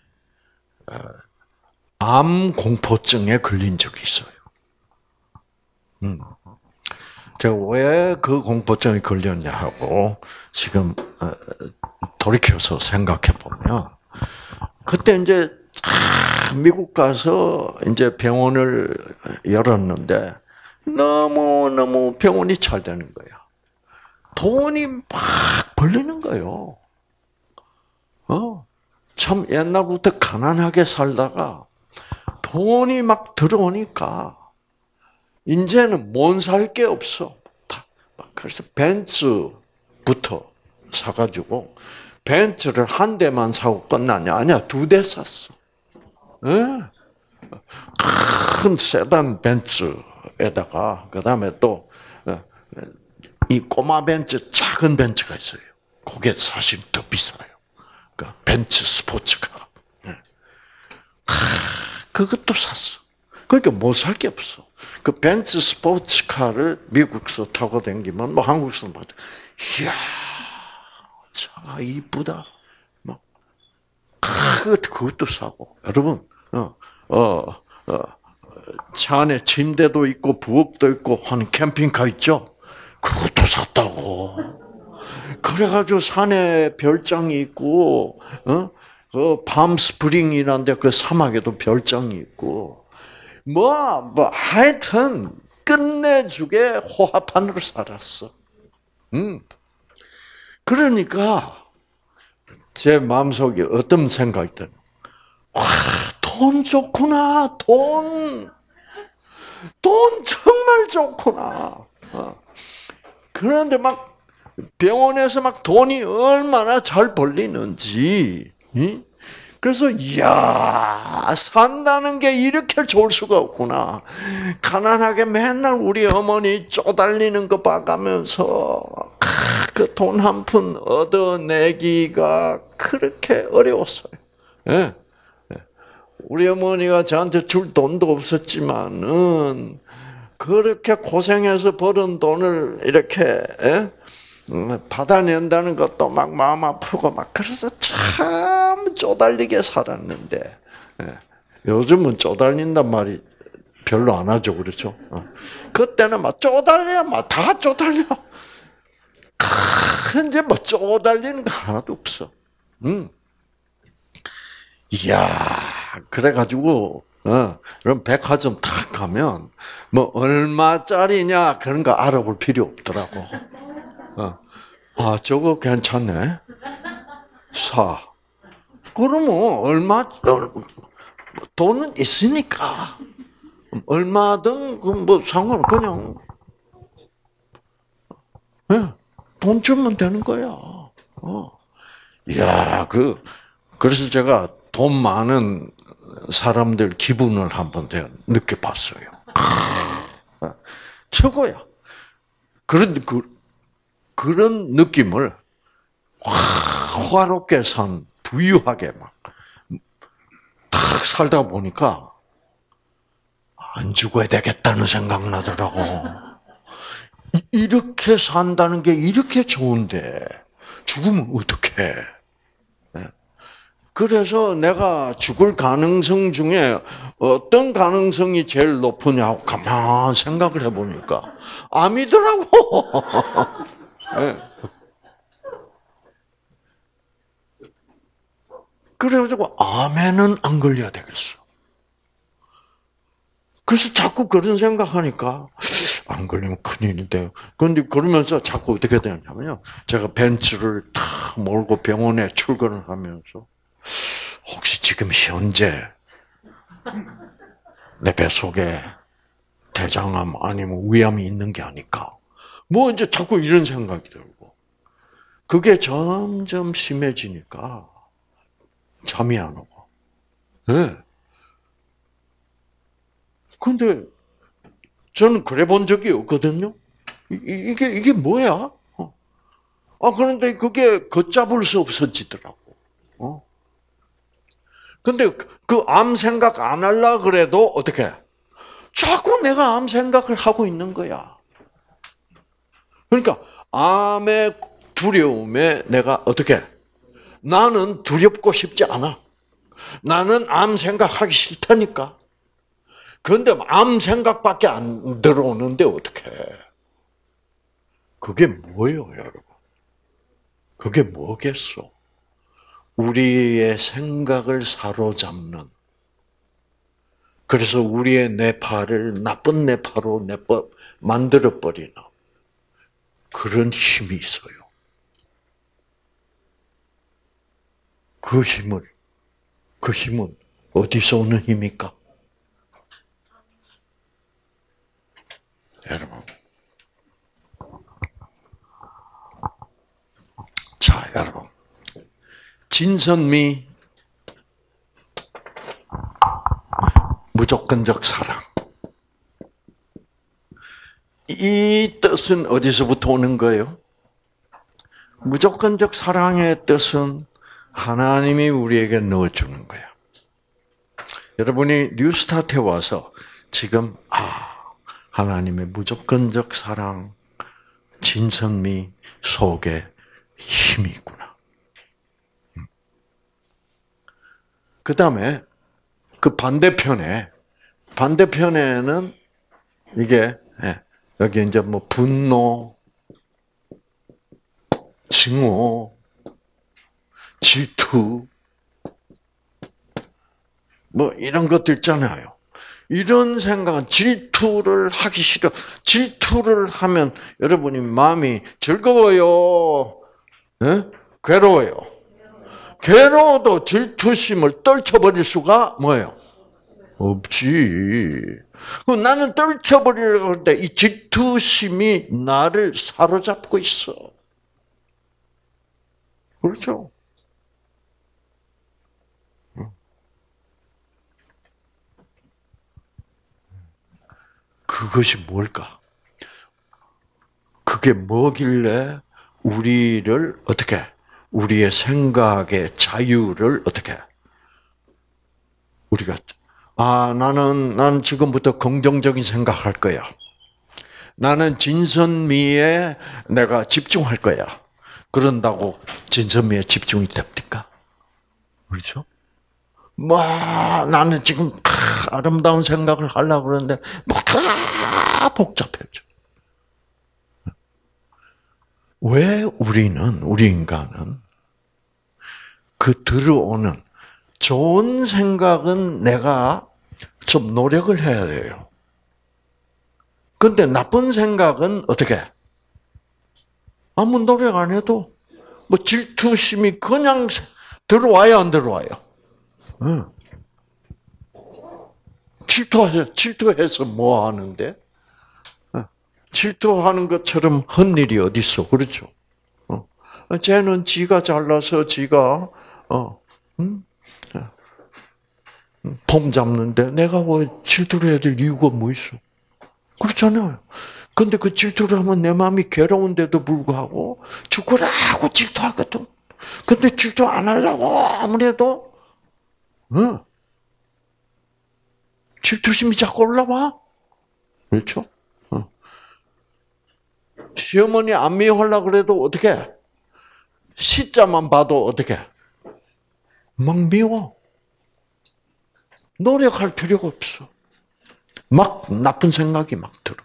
암 공포증에 걸린 적이 있어요. 음. 제가 왜 그 공포증에 걸렸냐 하고 지금 돌이켜서 생각해 보면 그때 이제 미국 가서 이제 병원을 열었는데 너무너무 병원이 잘 되는 거야. 돈이 막 벌리는 거예요. 어, 참 옛날부터 가난하게 살다가 돈이 막 들어오니까 이제는 못 살 게 없어. 그래서 벤츠부터 사가지고 벤츠를 한 대만 사고 끝나냐? 아니야, 두 대 샀어. 네? 큰 세단 벤츠에다가 그 다음에 또 이 꼬마 벤츠, 작은 벤츠가 있어요. 그게 사실 더 비싸요. 그러니까 벤츠 스포츠카. 그것도 샀어. 그러니까 못 살 게 없어. 그 벤츠 스포츠카를 미국에서 타고 다니면 뭐 한국에서 막 이야 차가 이쁘다. 막 그것도 사고. 여러분 어, 어, 어, 차 안에 침대도 있고 부엌도 있고 하는 캠핑카 있죠? 그것도 샀다고. 그래가지고 산에 별장이 있고, 어? 그 밤스프링이란데 그 사막에도 별장이 있고, 뭐, 뭐, 하여튼, 끝내주게 호화판으로 살았어. 음. 그러니까, 제 마음속에 어떤 생각이 드는, 와, 돈 좋구나, 돈. 돈 정말 좋구나. 어. 그런데 막 병원에서 막 돈이 얼마나 잘 벌리는지. 그래서 이야 산다는 게 이렇게 좋을 수가 없구나. 가난하게 맨날 우리 어머니 쪼달리는 거 봐가면서 그 돈 한 푼 얻어내기가 그렇게 어려웠어요. 예. 우리 어머니가 저한테 줄 돈도 없었지만은 그렇게 고생해서 벌은 돈을 이렇게 받아낸다는 것도 막 마음 아프고 막 그래서 참 쪼달리게 살았는데 요즘은 쪼달린단 말이 별로 안 하죠, 그렇죠? 그때는 막 쪼달려, 막 다 쪼달려. 이제 뭐 쪼달리는 거 하나도 없어. 음. 이야, 그래가지고. 어, 그럼 백화점 탁 가면 뭐 얼마짜리냐 그런 거 알아볼 필요 없더라고. 어, 아 저거 괜찮네. 사. 그러면 얼마 돈은 있으니까 얼마든 그 뭐 상관 그냥 네, 돈 주면 되는 거야. 어, 야 그 그래서 제가 돈 많은 사람들 기분을 한번 내가 느껴봤어요. 최고야. 그런 그 그런 느낌을 화롭게 산 부유하게 막 탁 살다 보니까 안 죽어야 되겠다는 생각 나더라고. 이렇게 산다는 게 이렇게 좋은데 죽으면 어떡해? 그래서 내가 죽을 가능성 중에 어떤 가능성이 제일 높으냐고 가만 생각을 해보니까 암이더라고. 네. 그래가지고 암에는 안 걸려야 되겠어. 그래서 자꾸 그런 생각하니까 안 걸리면 큰일인데. 그런데 그러면서 자꾸 어떻게 되냐면요. 제가 벤츠를 탁 몰고 병원에 출근을 하면서 혹시 지금 현재 내 뱃속에 대장암 아니면 위암이 있는 게 아닐까? 뭐 이제 자꾸 이런 생각이 들고 그게 점점 심해지니까 잠이 안 오고. 네. 근데 저는 그래 본 적이 없거든요. 이게 이게 뭐야? 아 그런데 그게 걷잡을 수 없어지더라고. 어? 근데 그 암 생각 안 하려 그래도 어떻게? 자꾸 내가 암 생각을 하고 있는 거야. 그러니까 암의 두려움에 내가 어떻게? 나는 두렵고 싶지 않아. 나는 암 생각하기 싫다니까. 그런데 암 생각밖에 안 들어오는데 어떻게? 그게 뭐예요, 여러분? 그게 뭐겠어? 우리의 생각을 사로잡는 그래서 우리의 뇌파를 나쁜 뇌파로 내버 만들어 버리는 그런 힘이 있어요. 그 힘을 그 힘은 어디서 오는 힘입니까? 여러분. 자, 여러분. 진선미 무조건적 사랑. 이 뜻은 어디서부터 오는 거예요? 무조건적 사랑의 뜻은 하나님이 우리에게 넣어주는 거야. 여러분이 뉴스타트에 와서 지금 아 하나님의 무조건적 사랑, 진선미 속에 힘이 있구나. 그 다음에 그 반대편에 반대편에는 이게 여기 이제 뭐 분노, 증오, 질투, 뭐 이런 것들 있잖아요. 이런 생각은 질투를 하기 싫어. 질투를 하면 여러분이 마음이 즐거워요? 네? 괴로워요? 괴로워도 질투심을 떨쳐버릴 수가 뭐예요? 없지. 나는 떨쳐버리려고 할 때 이 질투심이 나를 사로잡고 있어. 그렇죠? 그것이 뭘까? 그게 뭐길래 우리를 어떻게, 우리의 생각의 자유를 어떻게, 우리가, 아, 나는, 나는 지금부터 긍정적인 생각할 거야. 나는 진선미에 내가 집중할 거야. 그런다고 진선미에 집중이 됩니까? 그렇죠? 뭐, 나는 지금 아름다운 생각을 하려고 그러는데, 다 복잡해져. 왜 우리는, 우리 인간은 그 들어오는 좋은 생각은 내가 좀 노력을 해야 돼요. 근데 나쁜 생각은 어떻게? 아무 노력 안 해도 뭐 질투심이 그냥 들어와요, 안 들어와요? 응. 질투해서, 질투해서 뭐 하는데? 질투하는 것처럼 헛일이 어디 있어? 그렇죠? 어. 쟤는 지가 잘나서 지가 어, 음? 폼 잡는데 내가 왜 질투를 해야 될 이유가 뭐 있어? 그렇잖아요. 근데 그 질투를 하면 내 마음이 괴로운데도 불구하고 죽으라고 질투하거든. 근데 질투 안 하려고 아무래도 어. 질투심이 자꾸 올라와. 그렇죠? 어. 시어머니 안 미워하려고 그래도 어떻게? 시자만 봐도 어떻게? 막 미워. 노력할 필요가 없어. 막 나쁜 생각이 막 들어.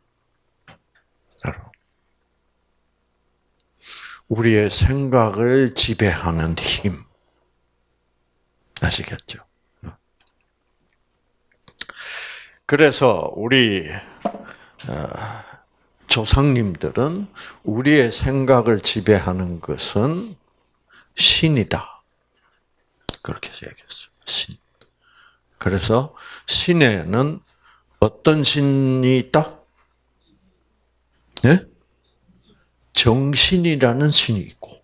우리의 생각을 지배하는 힘. 아시겠죠? 그래서 우리 조상님들은 우리의 생각을 지배하는 것은 신이다. 그렇게 얘기했어요. 신. 그래서 신에는 어떤 신이 있다? 네? 정신이라는 신이 있고,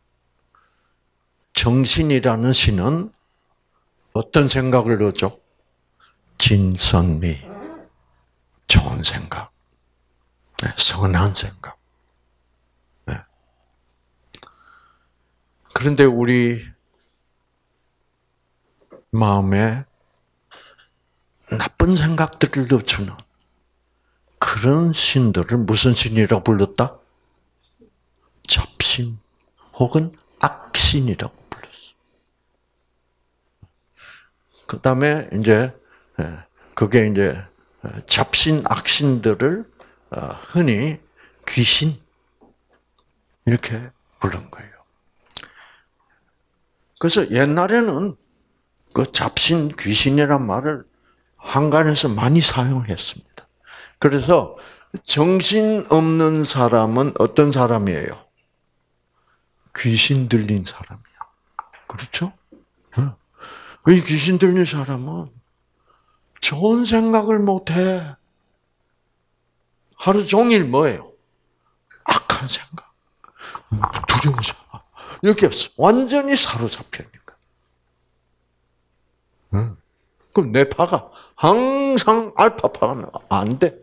정신이라는 신은 어떤 생각을 넣죠? 진선미, 좋은 생각, 선한 생각. 그런데 우리 마음에 나쁜 생각들을 넣어주는 그런 신들을 무슨 신이라고 불렀다? 잡신 혹은 악신이라고 불렀어. 그 다음에 이제 그게 이제 잡신, 악신들을 흔히 귀신 이렇게 부른 거예요. 그래서 옛날에는 그 잡신, 귀신이란 말을 한간에서 많이 사용했습니다. 그래서 정신 없는 사람은 어떤 사람이에요? 귀신 들린 사람이야. 그렇죠? 이 귀신 들린 사람은 좋은 생각을 못해. 하루 종일 뭐예요? 악한 생각, 두려운 생각. 여기 없어. 완전히 사로잡혀 있는 거야. 그럼 뇌파가 항상 알파파가 안 돼.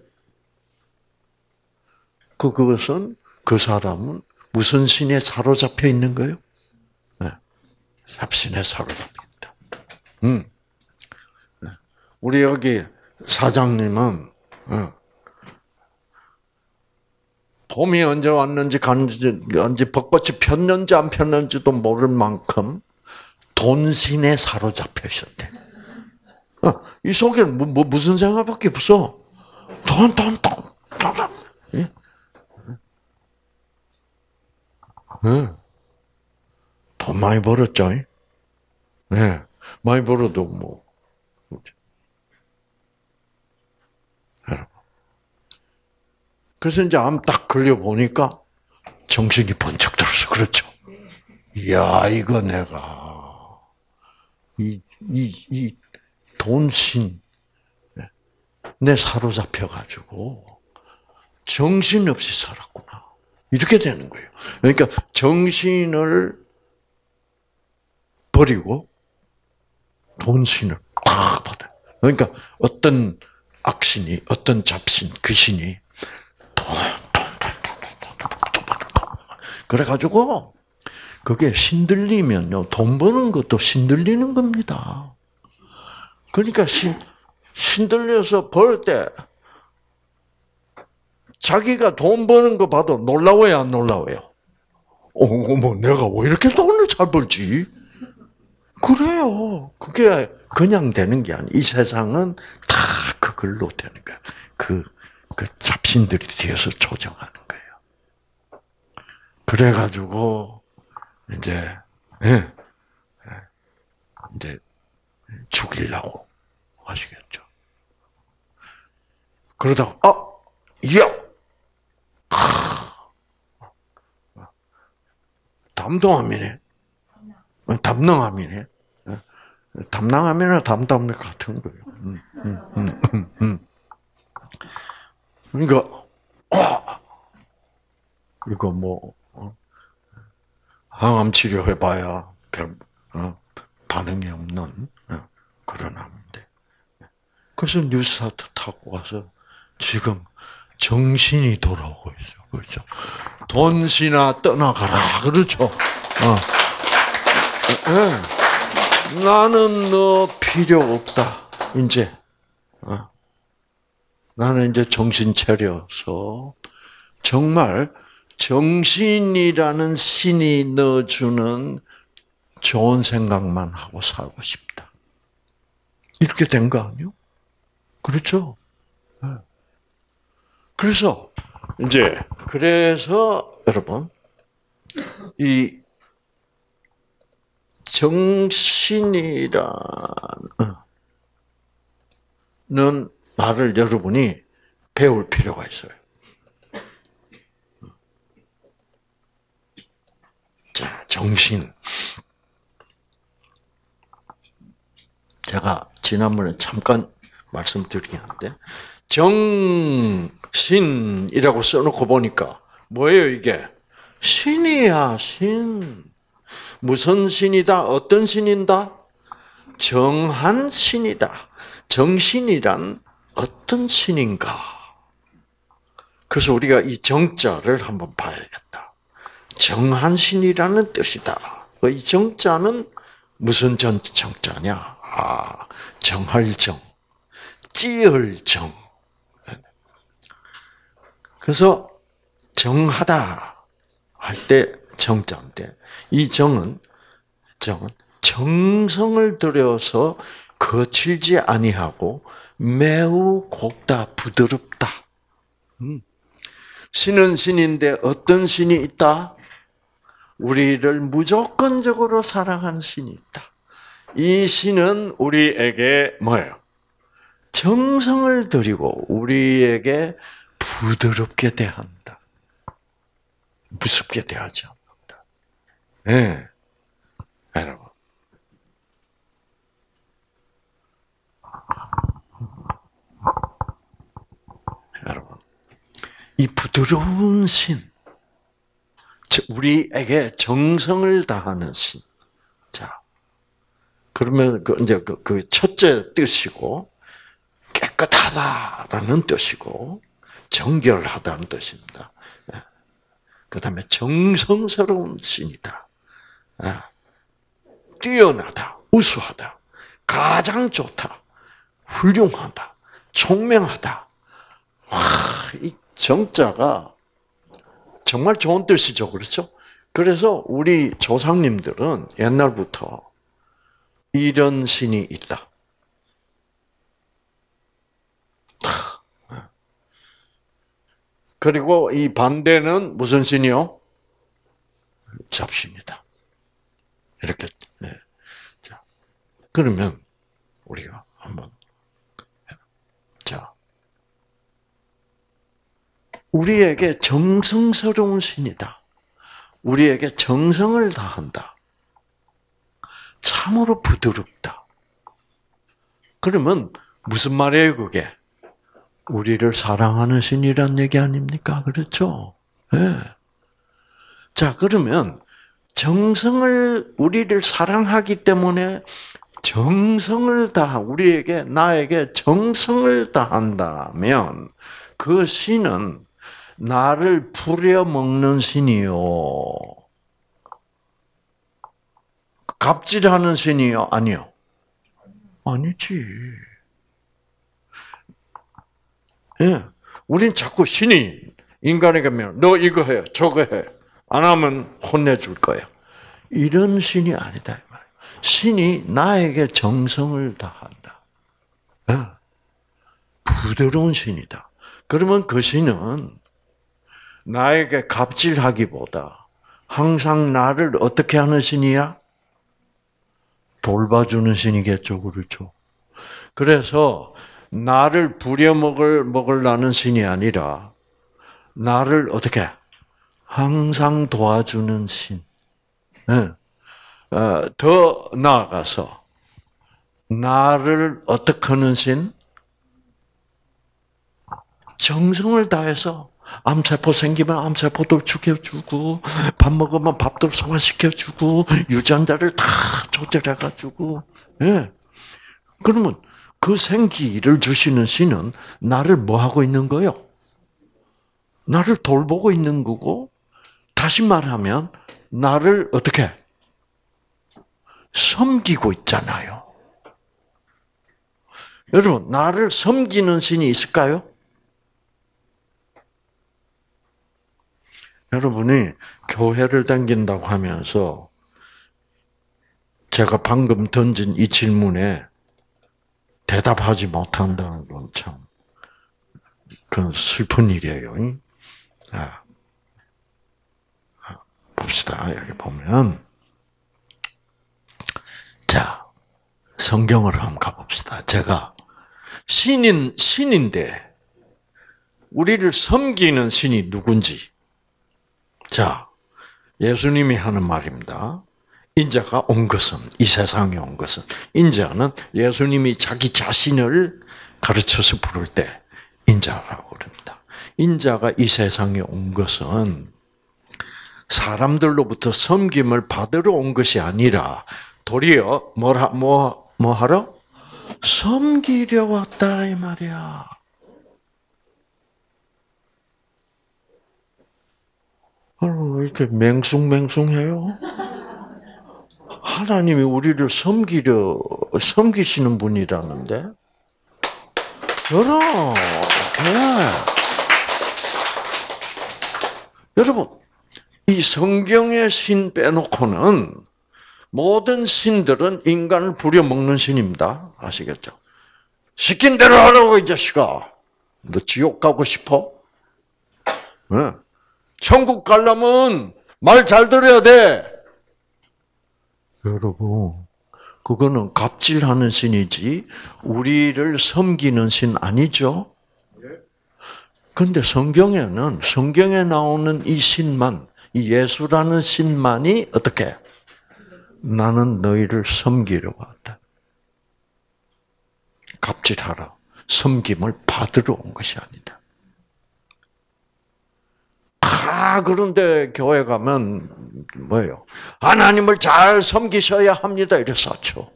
그 그것은 그 사람은 무슨 신에 사로잡혀 있는 거예요? 네. 잡신에 사로잡혀 있다. 음. 우리 여기 사장님은 어. 봄이 언제 왔는지 갔는지 언제 벚꽃이 폈는지 안 폈는지도 모를 만큼 돈신에 사로잡혀 있었대. 어, 이 속에는 뭐, 뭐 무슨 생각밖에 없어. 돈, 돈, 돈, 돈. 예? 예. 돈 많이 벌었죠. 예. 많이 벌어도 뭐. 그래서 이제 암 딱 걸려 보니까 정신이 번쩍 들어서 그렇죠. 이야, 이거 내가 이 이 이 돈신 내 사로잡혀 가지고 정신없이 살았구나. 이렇게 되는 거예요. 그러니까 정신을 버리고 돈신을 딱 받아. 그러니까 어떤 악신이, 어떤 잡신, 그 신이 돈, 돈, 돈, 돈, 돈, 돈, 돈, 돈. 그래가지고 그게 신들리면요, 돈 버는 것도 신들리는 겁니다. 그러니까 신 신들려서 벌 때 자기가 돈 버는 거 봐도 놀라워요, 안 놀라워요? 어, 뭐 내가 왜 이렇게 돈을 잘 벌지? 그래요. 그게 그냥 되는 게 아니에요. 이 세상은 다 그걸로 되는 거야. 그, 그 잡신들이 뒤에서 조정하는 거예요. 그래가지고, 이제, 예, 이제, 죽이려고 하시겠죠. 그러다가, 아, 야! 담동함이네. 담능함이네. 담당함이나 담담이 같은 거예요. 음, 음, 음, 음, 음. 그러니까, 아, 이거 뭐, 어? 항암 치료해봐야 별, 어? 반응이 없는 어? 그런 암인데. 그래서 뉴스타트 타고 와서 지금 정신이 돌아오고 있어요. 그렇죠? 돈시나 떠나가라. 그렇죠? 어. 네. 나는 너 필요 없다. 이제 어. 나는 이제 정신 차려서 정말 정신이라는 신이 넣어주는 좋은 생각만 하고 살고 싶다. 이렇게 된 거 아니요? 그렇죠? 네. 그래서 이제 그래서 여러분 이 정신이라는 말을 여러분이 배울 필요가 있어요. 자, 정신. 제가 지난번에 잠깐 말씀드리긴 한데 정신이라고 써놓고 보니까 뭐예요 이게? 신이야, 신. 무슨 신이다? 어떤 신인다? 정한 신이다. 정신이란 어떤 신인가? 그래서 우리가 이 정자를 한번 봐야겠다. 정한 신이라는 뜻이다. 이 정자는 무슨 정, 정자냐? 아, 정할 정, 찌을 정. 그래서 정하다 할 때 정자인데 이 정은 정은 정성을 들여서 거칠지 아니하고 매우 곱다 부드럽다. 음. 신은 신인데 어떤 신이 있다? 우리를 무조건적으로 사랑하는 신이 있다. 이 신은 우리에게 뭐예요? 정성을 들이고 우리에게 부드럽게 대한다. 무섭게 대하지 않는다. 예. 네. 여러분. 여러분. 이 부드러운 신. 우리에게 정성을 다하는 신. 자. 그러면 그 이제 그, 그 첫째 뜻이고 깨끗하다라는 뜻이고 정결하다는 뜻입니다. 그다음에 정성스러운 신이다. 뛰어나다, 우수하다, 가장 좋다, 훌륭하다, 총명하다. 와, 이 정자가 정말 좋은 뜻이죠, 그렇죠? 그래서 우리 조상님들은 옛날부터 이런 신이 있다. 그리고 이 반대는 무슨 신이요? 잡신이다. 이렇게. 네. 자, 그러면 우리가 한번 자, 우리에게 정성스러운 신이다. 우리에게 정성을 다한다. 참으로 부드럽다. 그러면 무슨 말이에요, 그게? 우리를 사랑하는 신이란 얘기 아닙니까? 그렇죠? 네. 자, 그러면 정성을, 우리를 사랑하기 때문에 정성을 다, 우리에게, 나에게 정성을 다한다면 그 신은 나를 부려먹는 신이요. 갑질하는 신이요? 아니요. 아니지. 예. 우린 자꾸 신이 인간에게 너 이거 해, 저거 해. 안 하면 혼내줄 거야. 이런 신이 아니다. 이 말이야. 신이 나에게 정성을 다한다. 예. 부드러운 신이다. 그러면 그 신은 나에게 갑질하기보다 항상 나를 어떻게 하는 신이야? 돌봐주는 신이겠죠, 그렇죠? 그래서 나를 부려먹을 먹으려는 신이 아니라 나를 어떻게 항상 도와주는 신. 네. 어, 더 나아가서 나를 어떻게 하는 신? 정성을 다해서 암세포 생기면 암세포도 죽여주고 밥 먹으면 밥도 소화시켜주고 유전자를 다 조절해가지고. 예. 그러면 그 생기를 주시는 신은 나를 뭐 하고 있는 거요? 나를 돌보고 있는 거고, 다시 말하면 나를 어떻게 섬기고 있잖아요. 여러분, 나를 섬기는 신이 있을까요? 여러분이 교회를 다닌다고 하면서 제가 방금 던진 이 질문에 대답하지 못한다는 건 참, 그건 슬픈 일이에요. 아, 봅시다. 여기 보면. 자, 성경을 한번 가봅시다. 제가 신인, 신인데, 우리를 섬기는 신이 누군지. 자, 예수님이 하는 말입니다. 인자가 온 것은, 이 세상에 온 것은, 인자는 예수님이 자기 자신을 가르쳐서 부를 때 인자라고 그럽니다. 인자가 이 세상에 온 것은 사람들로부터 섬김을 받으러 온 것이 아니라 도리어 뭐라, 뭐, 뭐 하러? 섬기려 왔다, 이 말이야. 왜 이렇게 맹숭맹숭해요? 하나님이 우리를 섬기려, 섬기시는 분이라는데? 여러분, 네. 여러분, 이 성경의 신 빼놓고는 모든 신들은 인간을 부려먹는 신입니다. 아시겠죠? 시킨 대로 하라고, 이 자식아. 너 지옥 가고 싶어? 네. 천국 가려면 말 잘 들어야 돼. 여러분, 그거는 갑질하는 신이지 우리를 섬기는 신 아니죠? 그런데 성경에는 성경에 나오는 이 신만, 이 예수라는 신만이 어떻게? 나는 너희를 섬기러 왔다. 갑질하라. 섬김을 받으러 온 것이 아니다. 아, 그런데 교회 가면 뭐예요? 하나님을 잘 섬기셔야 합니다. 이래서 하죠.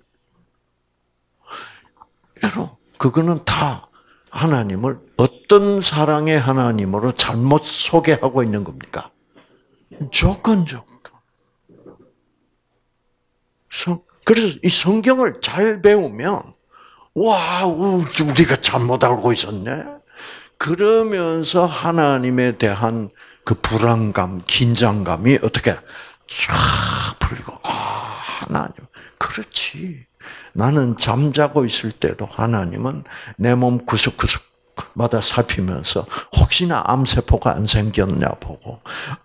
여러분, 그거는 다 하나님을 어떤 사랑의 하나님으로 잘못 소개하고 있는 겁니까? 조건적. 그래서 이 성경을 잘 배우면 와, 우리가 잘못 알고 있었네. 그러면서 하나님에 대한 그 불안감, 긴장감이 어떻게 쫙 풀리고, 아, 하나님, 그렇지. 나는 잠자고 있을 때도 하나님은 내 몸 구석구석마다 살피면서 혹시나 암세포가 안 생겼냐 보고,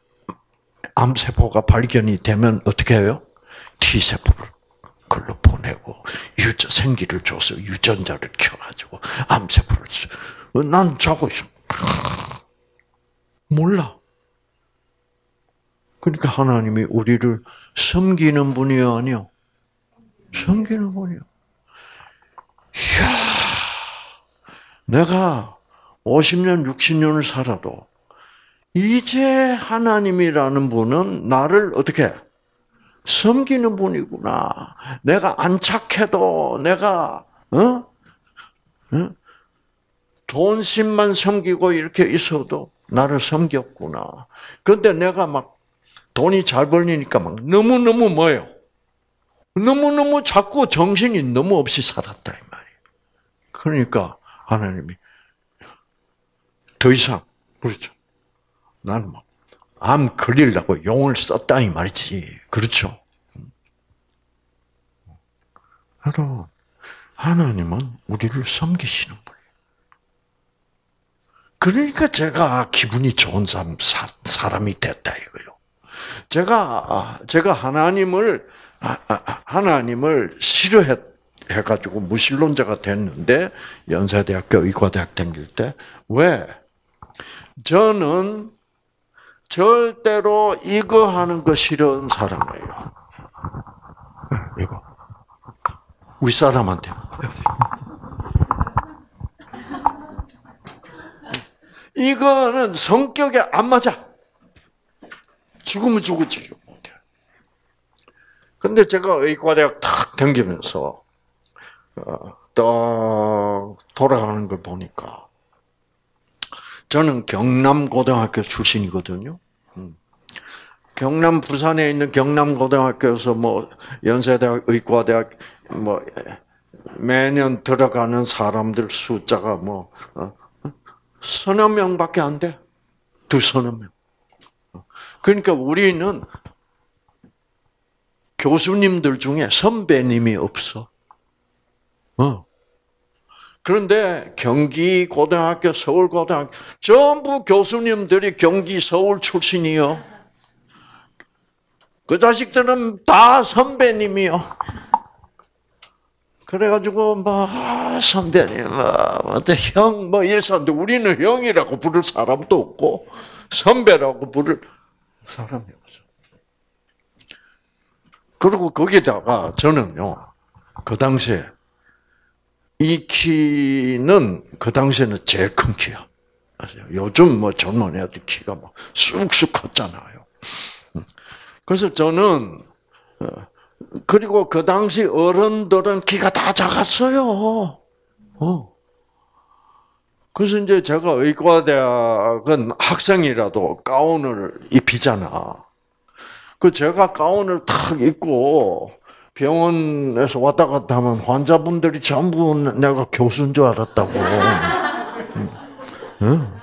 암세포가 발견이 되면 어떻게 해요? T세포를 글로 보내고 유전 생기를 줘서 유전자를 켜가지고 암세포를 줘. 난 자고 있어. 몰라. 그러니까 하나님이 우리를 섬기는 분이 아니요. 섬기는 분이요. 이야, 내가 오십 년, 육십 년을 살아도 이제 하나님이라는 분은 나를 어떻게 섬기는 분이구나. 내가 안 착해도 내가 어? 어? 돈심만 섬기고 이렇게 있어도 나를 섬겼구나. 그런데 내가 막 돈이 잘 벌리니까 막 너무너무 뭐예요? 너무너무 자꾸 정신이 너무 없이 살았다 이 말이에요. 그러니까 하나님이 더 이상 그렇죠. 나는 막 암 걸리려고 용을 썼다 이 말이지. 그렇죠? 여러분, 하나님은 우리를 섬기시는 분이에요. 그러니까 제가 기분이 좋은 사람, 사람이 됐다 이거요. 제가 제가 하나님을 하나님을 싫어해 가지고 무신론자가 됐는데 연세대학교 의과대학 다닐 때 왜? 저는 절대로 이거 하는 거 싫은 사람이에요. 이거 윗사람한테 이거는 성격에 안 맞아. 죽으면 죽을지 못해. 근데 제가 의과대학 탁 다니면서 딱 돌아가는 걸 보니까 저는 경남고등학교 출신이거든요. 경남 부산에 있는 경남고등학교에서 뭐 연세대학, 의과대학 뭐 매년 들어가는 사람들 숫자가 뭐 서너 명밖에 안 돼. 두 서너 명. 그러니까 우리는 교수님들 중에 선배님이 없어. 어. 그런데 경기 고등학교, 서울 고등학교 전부 교수님들이 경기 서울 출신이요. 그 자식들은 다 선배님이요. 그래가지고 뭐 선배님, 뭐 형, 뭐 이랬었는데 우리는 형이라고 부를 사람도 없고 선배라고 부를 사람이 없어. 그리고 거기다가 저는요, 그 당시에 이 키는 그 당시에는 제일 큰 키야. 요즘 뭐 젊은 애들 키가 막 쑥쑥 컸잖아요. 그래서 저는 그리고 그 당시 어른들은 키가 다 작았어요. 어. 그래서 이제 제가 의과대학은 학생이라도 가운을 입히잖아. 그 제가 가운을 탁 입고 병원에서 왔다 갔다 하면 환자분들이 전부 내가 교수인 줄 알았다고. 응?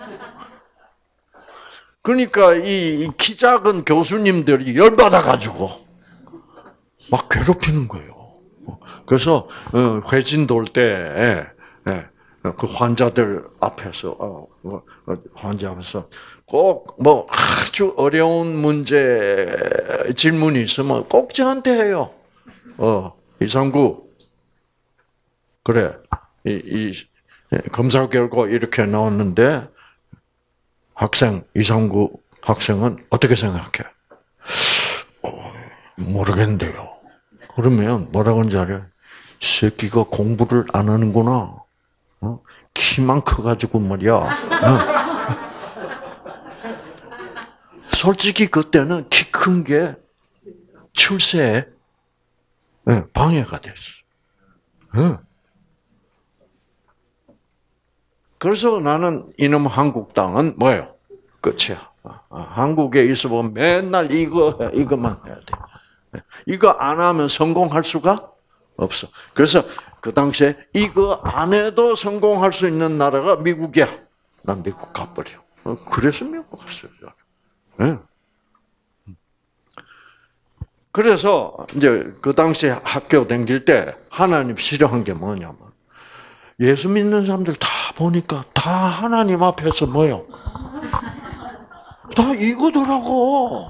그러니까 이 키 작은 교수님들이 열받아가지고 막 괴롭히는 거예요. 그래서 회진 돌 때 그 환자들 앞에서 환자 앞에서 꼭 뭐 아주 어려운 문제 질문이 있으면 꼭 저한테 해요. 어, 이상구. 그래. 이, 이 검사 결과 이렇게 나왔는데 학생 이상구 학생은 어떻게 생각해? 어, 모르겠는데요. 그러면 뭐라고 하는지 알아요? 새끼가 공부를 안 하는구나. 어? 키만 커가지고 말이야. 어? 솔직히 그때는 키 큰 게 출세에 방해가 됐어. 그래서 나는 이놈 한국 땅은 뭐예요? 끝이야. 한국에 있어보면 맨날 이거, 이것만 해야 돼. 이거 안 하면 성공할 수가 없어. 그래서 그 당시에 이거 안 해도 성공할 수 있는 나라가 미국이야. 난 미국 가버려. 그래서 미국 갔어요. 네. 그래서 이제 그 당시에 학교 다닐 때 하나님 싫어한 게 뭐냐면 예수 믿는 사람들 다 보니까 다 하나님 앞에서 뭐요? 다 이거더라고.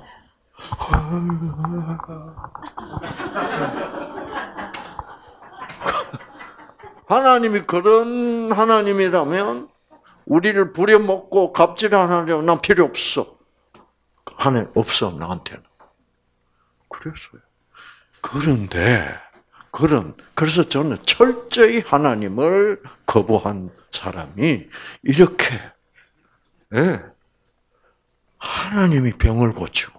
하나님이 그런 하나님이라면 우리를 부려먹고 갑질 안 하려면 난 필요 없어. 하나님 없어 나한테는. 그랬어요. 그런데 그런 그래서 저는 철저히 하나님을 거부한 사람이 이렇게 예, 하나님이 병을 고치고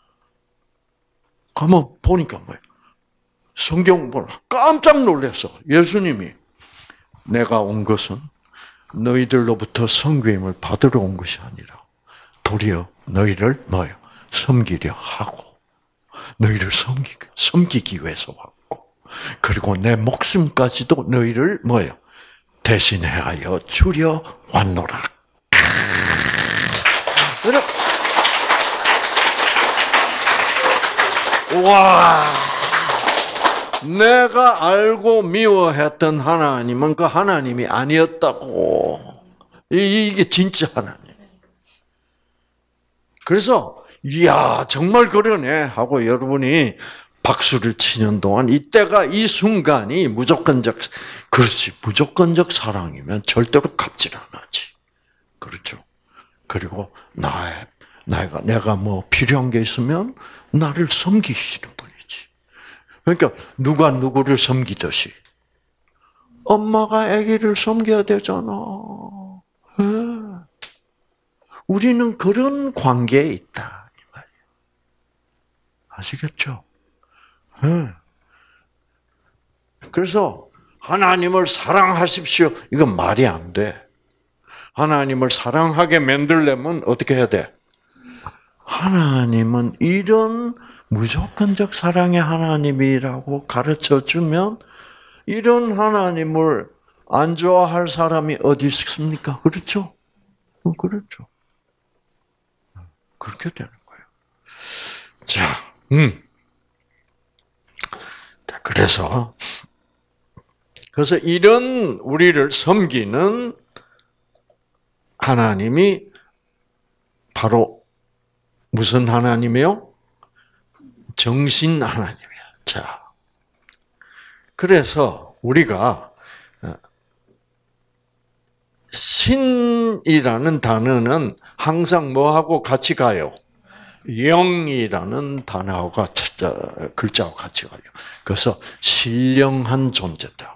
가만 보니까 뭐예요? 성경 보면 깜짝 놀랐어. 예수님이 내가 온 것은 너희들로부터 섬김을 받으러 온 것이 아니라 도리어 너희를 뭐요? 섬기려 하고 너희를 섬기, 섬기기 위해서 왔고 그리고 내 목숨까지도 너희를 뭐요? 대신하여 주려 왔노라. 와, 내가 알고 미워했던 하나님은 그 하나님이 아니었다고. 이게 진짜 하나님. 그래서 이야 정말 그러네 하고 여러분이 박수를 치는 동안 이때가 이 순간이 무조건적 그렇지 무조건적 사랑이면 절대로 갑질 안 하지. 그렇죠. 그리고 나의 내가 내가 뭐 필요한 게 있으면 나를 섬기시는 분이지. 그러니까 누가 누구를 섬기듯이 엄마가 아기를 섬겨야 되잖아. 네. 우리는 그런 관계에 있다 이 말이에요. 아시겠죠? 네. 그래서 하나님을 사랑하십시오. 이건 말이 안 돼. 하나님을 사랑하게 만들려면 어떻게 해야 돼? 하나님은 이런 무조건적 사랑의 하나님이라고 가르쳐주면 이런 하나님을 안 좋아할 사람이 어디 있습니까? 그렇죠? 그렇죠. 그렇게 되는 거예요. 자, 음. 자, 그래서, 그래서 이런 우리를 섬기는 하나님이 바로 무슨 하나님이요? 정신 하나님이야. 자, 그래서 우리가 신이라는 단어는 항상 뭐하고 같이 가요? 영이라는 단어가 글자와 같이 가요. 그래서 신령한 존재다.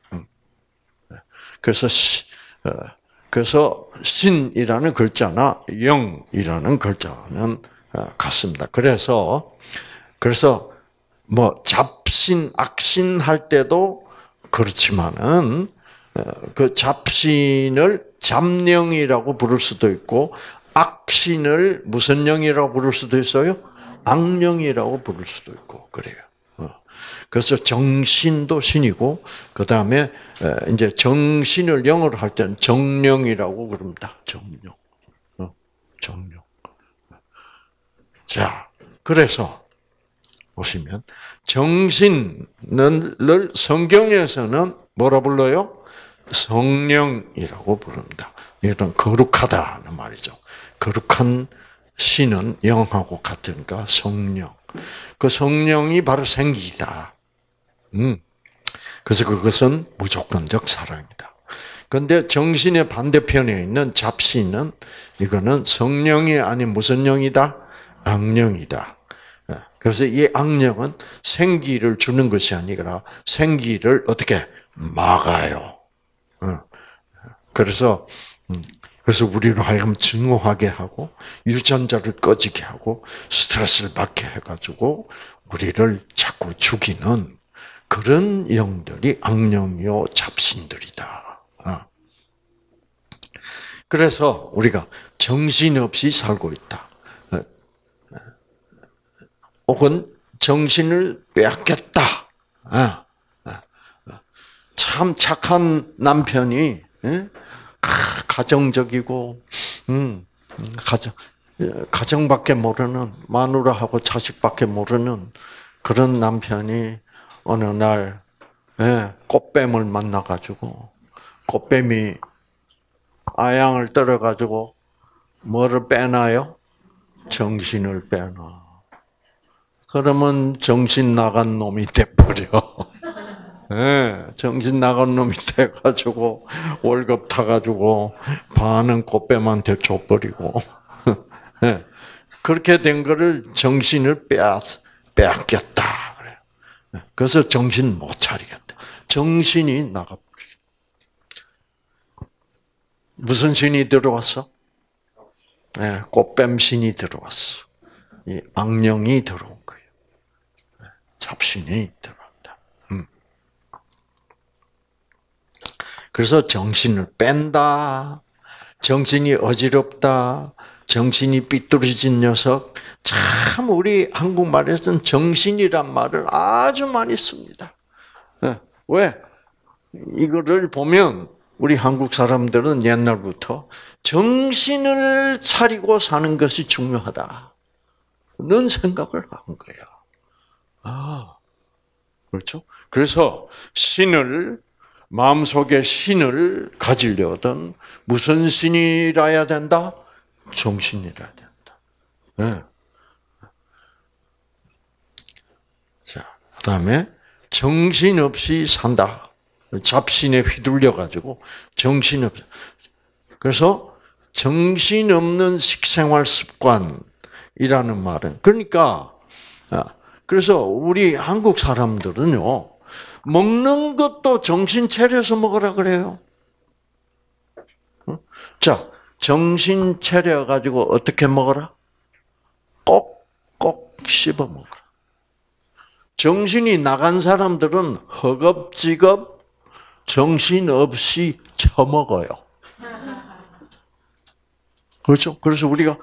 그래서 그래서 신이라는 글자나 영이라는 글자는 같습니다. 그래서 그래서 뭐 잡신, 악신 할 때도 그렇지만은 그 잡신을 잡령이라고 부를 수도 있고 악신을 무슨 영이라고 부를 수도 있어요? 악령이라고 부를 수도 있고 그래요. 그래서 정신도 신이고 그 다음에 이제 정신을 영어로 할 때는 정령이라고 그럽니다. 정령, 정령. 자, 그래서 보시면 정신을 성경에서는 뭐라 불러요? 성령이라고 부릅니다. 이건 거룩하다는 말이죠. 거룩한 신은 영하고 같으니까 성령. 그 성령이 바로 생기다. 음. 그래서 그것은 무조건적 사랑이다. 그런데 정신의 반대편에 있는 잡신은 이거는 성령이 아닌 무슨 영이다? 악령이다. 그래서 이 악령은 생기를 주는 것이 아니라 생기를 어떻게 막아요. 그래서 그래서 우리로 하여금 증오하게 하고 유전자를 꺼지게 하고 스트레스를 받게 해가지고 우리를 자꾸 죽이는 그런 영들이 악령이요 잡신들이다. 그래서 우리가 정신없이 살고 있다. 혹은 정신을 빼앗겼다. 참 착한 남편이 가정적이고 음, 가정 가정밖에 모르는 마누라하고 자식밖에 모르는 그런 남편이 어느 날 꽃뱀을 만나가지고 꽃뱀이 아양을 떨어가지고 뭐를 빼놔요? 정신을 빼놔. 그러면 정신 나간 놈이 돼버려. 네, 정신 나간 놈이 돼가지고 월급 타가지고 반은 꽃뱀한테 줘버리고 네, 그렇게 된 거를 정신을 빼앗, 빼앗겼다. 그래요. 그래서 정신 못 차리겠다. 정신이 나가버려. 무슨 신이 들어왔어? 네, 꽃뱀 신이 들어왔어. 이 악령이 들어온 거예요. 잡신이 들어왔다. 음. 그래서 정신을 뺀다. 정신이 어지럽다. 정신이 삐뚤어진 녀석. 참 우리 한국말에서는 정신이란 말을 아주 많이 씁니다. 네. 왜? 이거를 보면 우리 한국 사람들은 옛날부터 정신을 차리고 사는 것이 중요하다는 생각을 한 거야. 아, 그렇죠? 그래서 신을, 마음속에 신을 가지려던 무슨 신이라야 된다? 정신이라야 된다. 네. 자, 그 다음에 정신없이 산다. 잡신에 휘둘려가지고 정신없. 그래서 정신없는 식생활 습관이라는 말은 그러니까 그래서 우리 한국 사람들은요 먹는 것도 정신 차려서 먹으라 그래요. 자, 정신 차려 가지고 어떻게 먹어라? 꼭꼭 씹어 먹어라. 정신이 나간 사람들은 허겁지겁 정신없이 처먹어요. 그렇죠? 그래서 우리가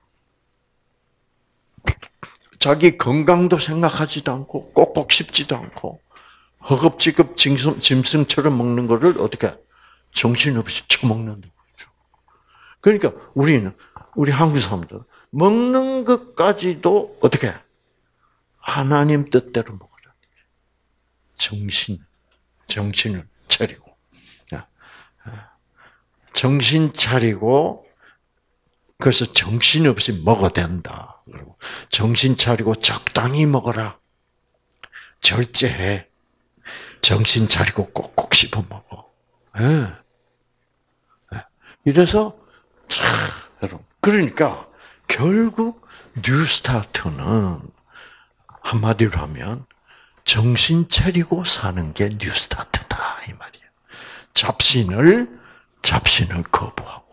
자기 건강도 생각하지도 않고 꼭꼭 씹지도 않고 허겁지겁 짐승, 짐승처럼 먹는 거를 어떻게 정신없이 처먹는 거죠. 그러니까 우리는 우리 한국 사람들 먹는 것까지도 어떻게 하나님 뜻대로 먹으라. 정신, 정신을 차리고 정신 차리고 그래서 정신없이 먹어야 된다. 그리고 정신 차리고 적당히 먹어라. 절제해. 정신 차리고 꼭꼭 씹어 먹어. 네. 이래서 참 여러분 그러니까 결국 뉴스타트는 한마디로 하면 정신 차리고 사는 게 뉴스타트다 이 말이에요. 잡신을 잡신을 거부하고.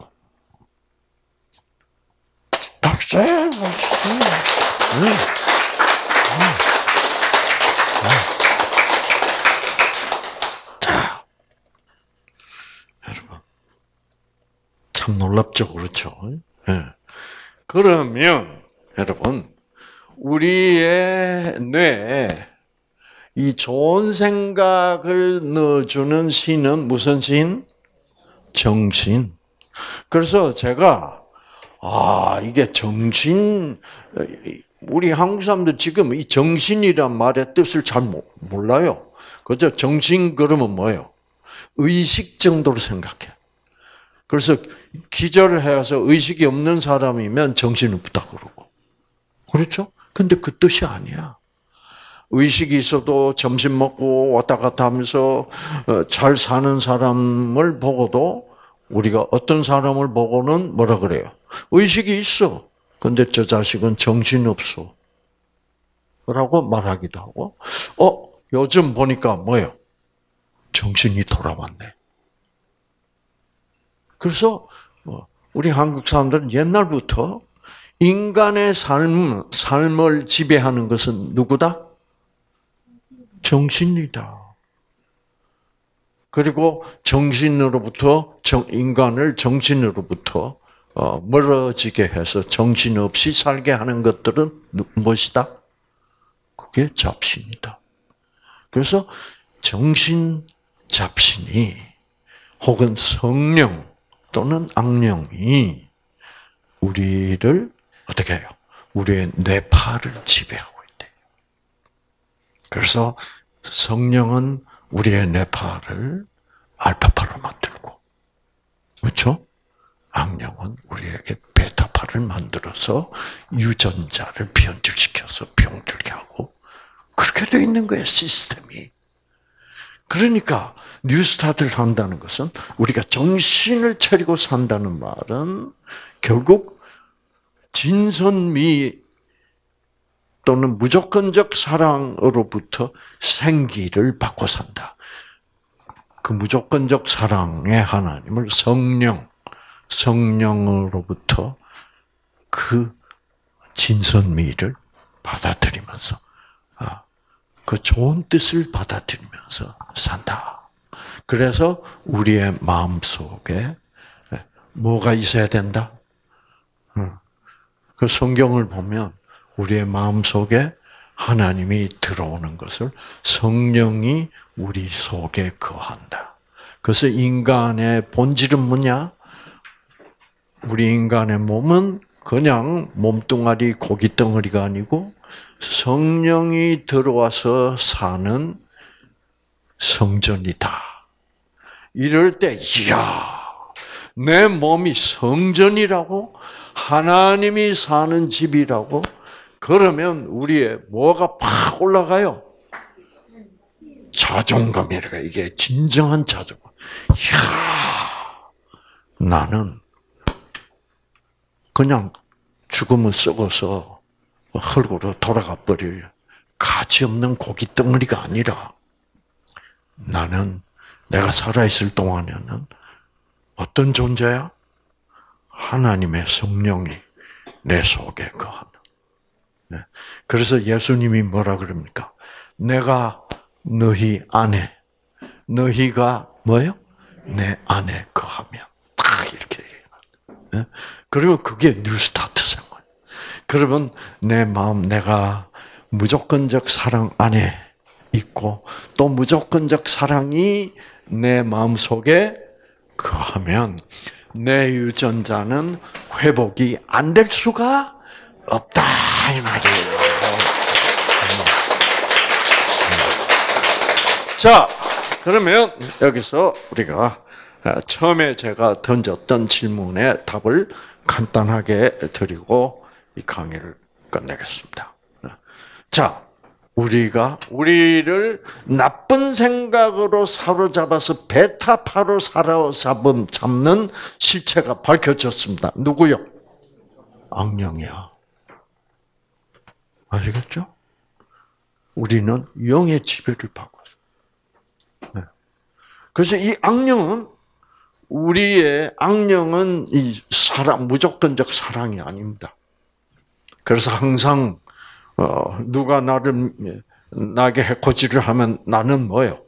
박수. 자, 여러분 참 놀랍죠, 그렇죠? 네. 그러면 여러분 우리의 뇌에 이 좋은 생각을 넣어주는 신은 무슨 신? 정신. 그래서 제가 아 이게 정신 우리 한국 사람들 지금 이 정신이란 말의 뜻을 잘 몰라요. 그죠? 정신 그러면 뭐예요? 의식 정도로 생각해. 그래서 기절을 해서 의식이 없는 사람이면 정신이 없다 그러고. 그렇죠? 근데 그 뜻이 아니야. 의식이 있어도 점심 먹고 왔다 갔다 하면서 잘 사는 사람을 보고도 우리가 어떤 사람을 보고는 뭐라 그래요? 의식이 있어. 근데 저 자식은 정신없어. 라고 말하기도 하고, 어, 요즘 보니까 뭐예요? 정신이 돌아왔네. 그래서 우리 한국 사람들은 옛날부터 인간의 삶, 삶을 지배하는 것은 누구다? 정신이다. 그리고 정신으로부터, 인간을 정신으로부터 멀어지게 해서 정신없이 살게 하는 것들은 무엇이다? 그게 잡신이다. 그래서 정신 잡신이 혹은 성령 또는 악령이 우리를 어떻게 해요? 우리의 뇌파를 지배하고 있대요. 그래서 성령은 우리의 뇌파를 알파파로 만들고, 그렇죠? 악령은 우리에게 베타파를 만들어서 유전자를 변질시켜서 병들게 하고, 그렇게 돼 있는 거예요, 시스템이. 그러니까 뉴스타트를 한다는 것은 우리가 정신을 차리고 산다는 말은 결국 진선미 또는 무조건적 사랑으로부터 생기를 받고 산다. 그 무조건적 사랑의 하나님을 성령, 성령으로부터 그 진선미를 받아들이면서 그 좋은 뜻을 받아들이면서 산다. 그래서 우리의 마음 속에 뭐가 있어야 된다? 그 성경을 보면 우리의 마음 속에 하나님이 들어오는 것을 성령이 우리 속에 거한다. 그래서 인간의 본질은 뭐냐? 우리 인간의 몸은 그냥 몸뚱아리, 고기덩어리가 아니고 성령이 들어와서 사는 성전이다. 이럴 때, 이야, 내 몸이 성전이라고? 하나님이 사는 집이라고? 그러면 우리의 뭐가 팍 올라가요? 자존감이랄까. 이게 진정한 자존감. 이야, 나는 그냥 죽으면 썩어서 흙으로 돌아가 버릴 가치 없는 고기 덩어리가 아니라 나는 내가 살아있을 동안에는 어떤 존재야? 하나님의 성령이 내 속에 거한다. 그래서 예수님이 뭐라 그럽니까? 내가 너희 안에, 너희가 뭐요? 내 안에 거하면 딱 이렇게 얘기해요. 그러면 그게 뉴스타트 생활. 그러면 내 마음, 내가 무조건적 사랑 안에 있고 또 무조건적 사랑이 내 마음 속에 거하면 내 유전자는 회복이 안 될 수가 없다 이 말이에요. 자, 그러면 여기서 우리가 처음에 제가 던졌던 질문에 답을 간단하게 드리고 이 강의를 끝내겠습니다. 자, 우리가 우리를 나쁜 생각으로 사로잡아서 베타파로 사로잡은 잡는 실체가 밝혀졌습니다. 누구요? 악령이야. 아시겠죠? 우리는 영의 지배를 받고 있어요. 네. 그래서 이 악령은 우리의 악령은 이 사랑 무조건적 사랑이 아닙니다. 그래서 항상 어, 누가 나를 나에게 해코지를 하면 나는 뭐예요?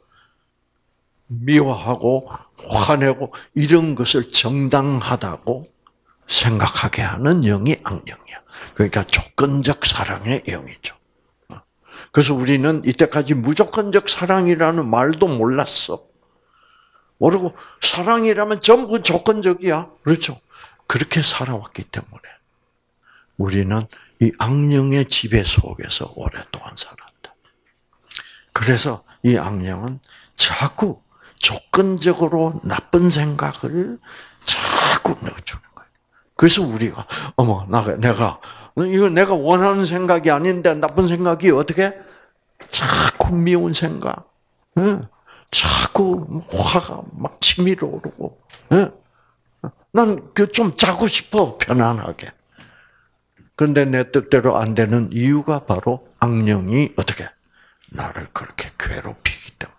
미워하고 화내고 이런 것을 정당하다고 생각하게 하는 영이 악령이야. 그러니까 조건적 사랑의 영이죠. 그래서 우리는 이때까지 무조건적 사랑이라는 말도 몰랐어. 모르고 사랑이라면 전부 조건적이야. 그렇죠? 그렇게 살아왔기 때문에 우리는 이 악령의 지배 속에서 오랫동안 살았다. 그래서 이 악령은 자꾸 조건적으로 나쁜 생각을 자꾸 넣어주는 거예요. 그래서 우리가 어머 나 내가 이거 내가 원하는 생각이 아닌데 나쁜 생각이 어떻게 자꾸 미운 생각, 자꾸 화가 막 치밀어 오르고, 난 그 좀 자고 싶어, 편안하게. 그런데 내 뜻대로 안 되는 이유가 바로 악령이 어떻게 나를 그렇게 괴롭히기 때문에.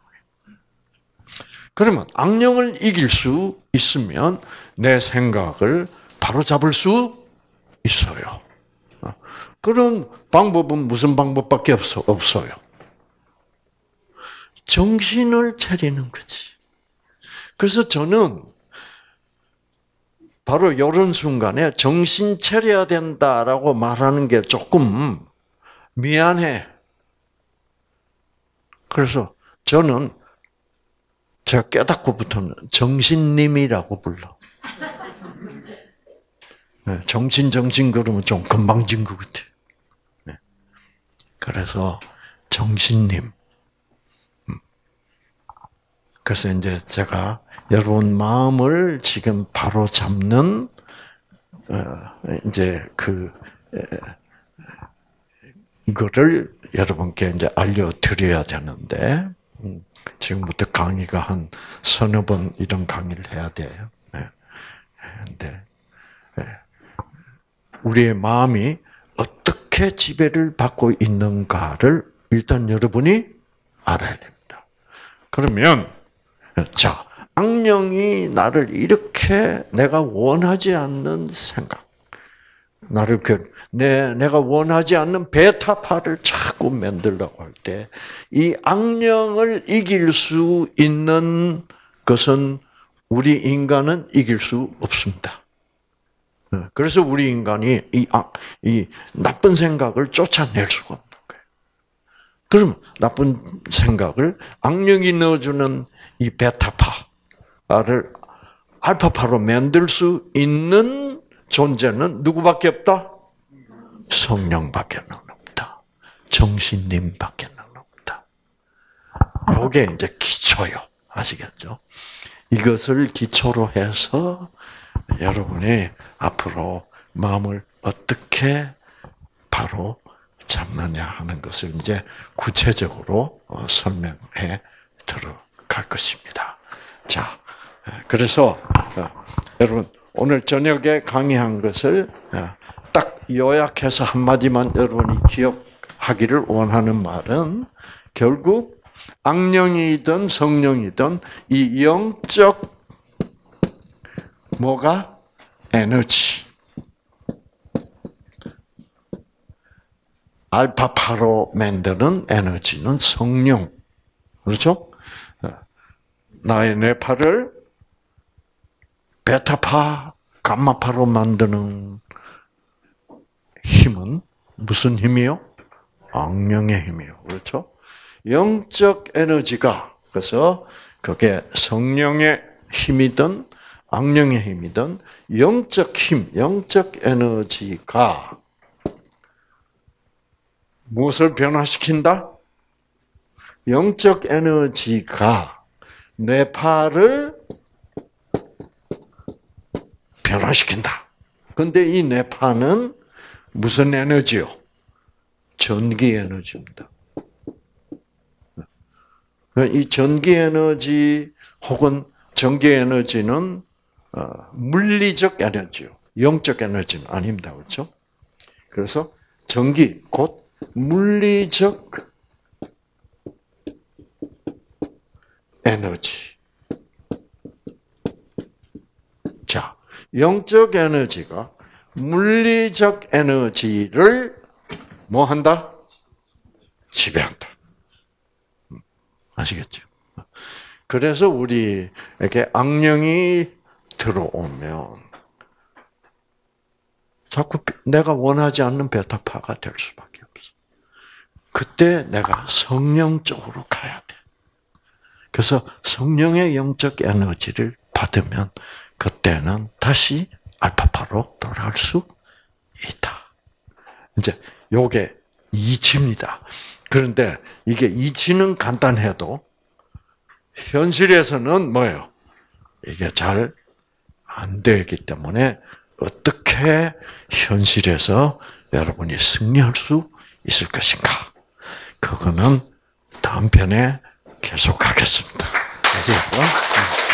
그러면 악령을 이길 수 있으면 내 생각을 바로잡을 수 있어요. 그런 방법은 무슨 방법밖에 없어, 없어요. 정신을 차리는 거지. 그래서 저는 바로 이런 순간에 정신 차려야 된다라고 말하는 게 조금 미안해. 그래서 저는 제가 깨닫고부터는 정신님이라고 불러. 정신 정신 그러면 좀 건방진 것 같아. 그래서 정신님. 그래서 이제 제가 여러분 마음을 지금 바로 잡는 이제 그 이거를 여러분께 이제 알려드려야 되는데 지금부터 강의가 한 서너 번 이런 강의를 해야 돼요. 근데 우리의 마음이 어떻게 지배를 받고 있는가를 일단 여러분이 알아야 됩니다. 그러면 자, 악령이 나를 이렇게 내가 원하지 않는 생각, 나를 그 내 내가 원하지 않는 베타파를 자꾸 만들려고 할 때 이 악령을 이길 수 있는 것은 우리 인간은 이길 수 없습니다. 그래서 우리 인간이 이, 아, 이 나쁜 생각을 쫓아낼 수가 없는 거예요. 그럼 나쁜 생각을 악령이 넣어주는 이 베타파를 알파파로 만들 수 있는 존재는 누구밖에 없다? 성령밖에 없다. 정신님밖에 없다. 이게 이제 기초요. 아시겠죠? 이것을 기초로 해서 여러분이 앞으로 마음을 어떻게 바로 잡느냐 하는 것을 이제 구체적으로 설명해 들어갈 것입니다. 자, 그래서 여러분 오늘 저녁에 강의한 것을 딱 요약해서 한마디만 여러분이 기억하기를 원하는 말은 결국 악령이든 성령이든 이 영적 뭐가? 에너지. 알파파로 만드는 에너지는 성령. 그렇죠? 나의 뇌파를 베타파, 감마파로 만드는 힘은 무슨 힘이요? 악령의 힘이요. 그렇죠? 영적 에너지가, 그래서 그게 성령의 힘이든 악령의 힘이든 영적 힘, 영적 에너지가 무엇을 변화시킨다? 영적 에너지가 뇌파를 변화시킨다. 그런데 이 뇌파는 무슨 에너지요? 전기 에너지입니다. 이 전기 에너지 혹은 전기 에너지는 물리적 에너지요. 영적 에너지는 아닙니다. 그렇죠? 그래서 전기, 곧 물리적 에너지. 자, 영적 에너지가 물리적 에너지를 뭐 한다? 지배한다. 아시겠죠? 그래서 우리에게 악령이 들어오면 자꾸 내가 원하지 않는 베타파가 될 수밖에 없어. 그때 내가 성령 쪽으로 가야 돼. 그래서 성령의 영적 에너지를 받으면 그때는 다시 알파파로 돌아갈 수 있다. 이제 요게 이치입니다. 그런데 이게 이치는 간단해도 현실에서는 뭐예요? 이게 잘 안 되기 때문에 어떻게 현실에서 여러분이 승리할 수 있을 것인가? 그거는 다음 편에 계속하겠습니다. 아시겠죠?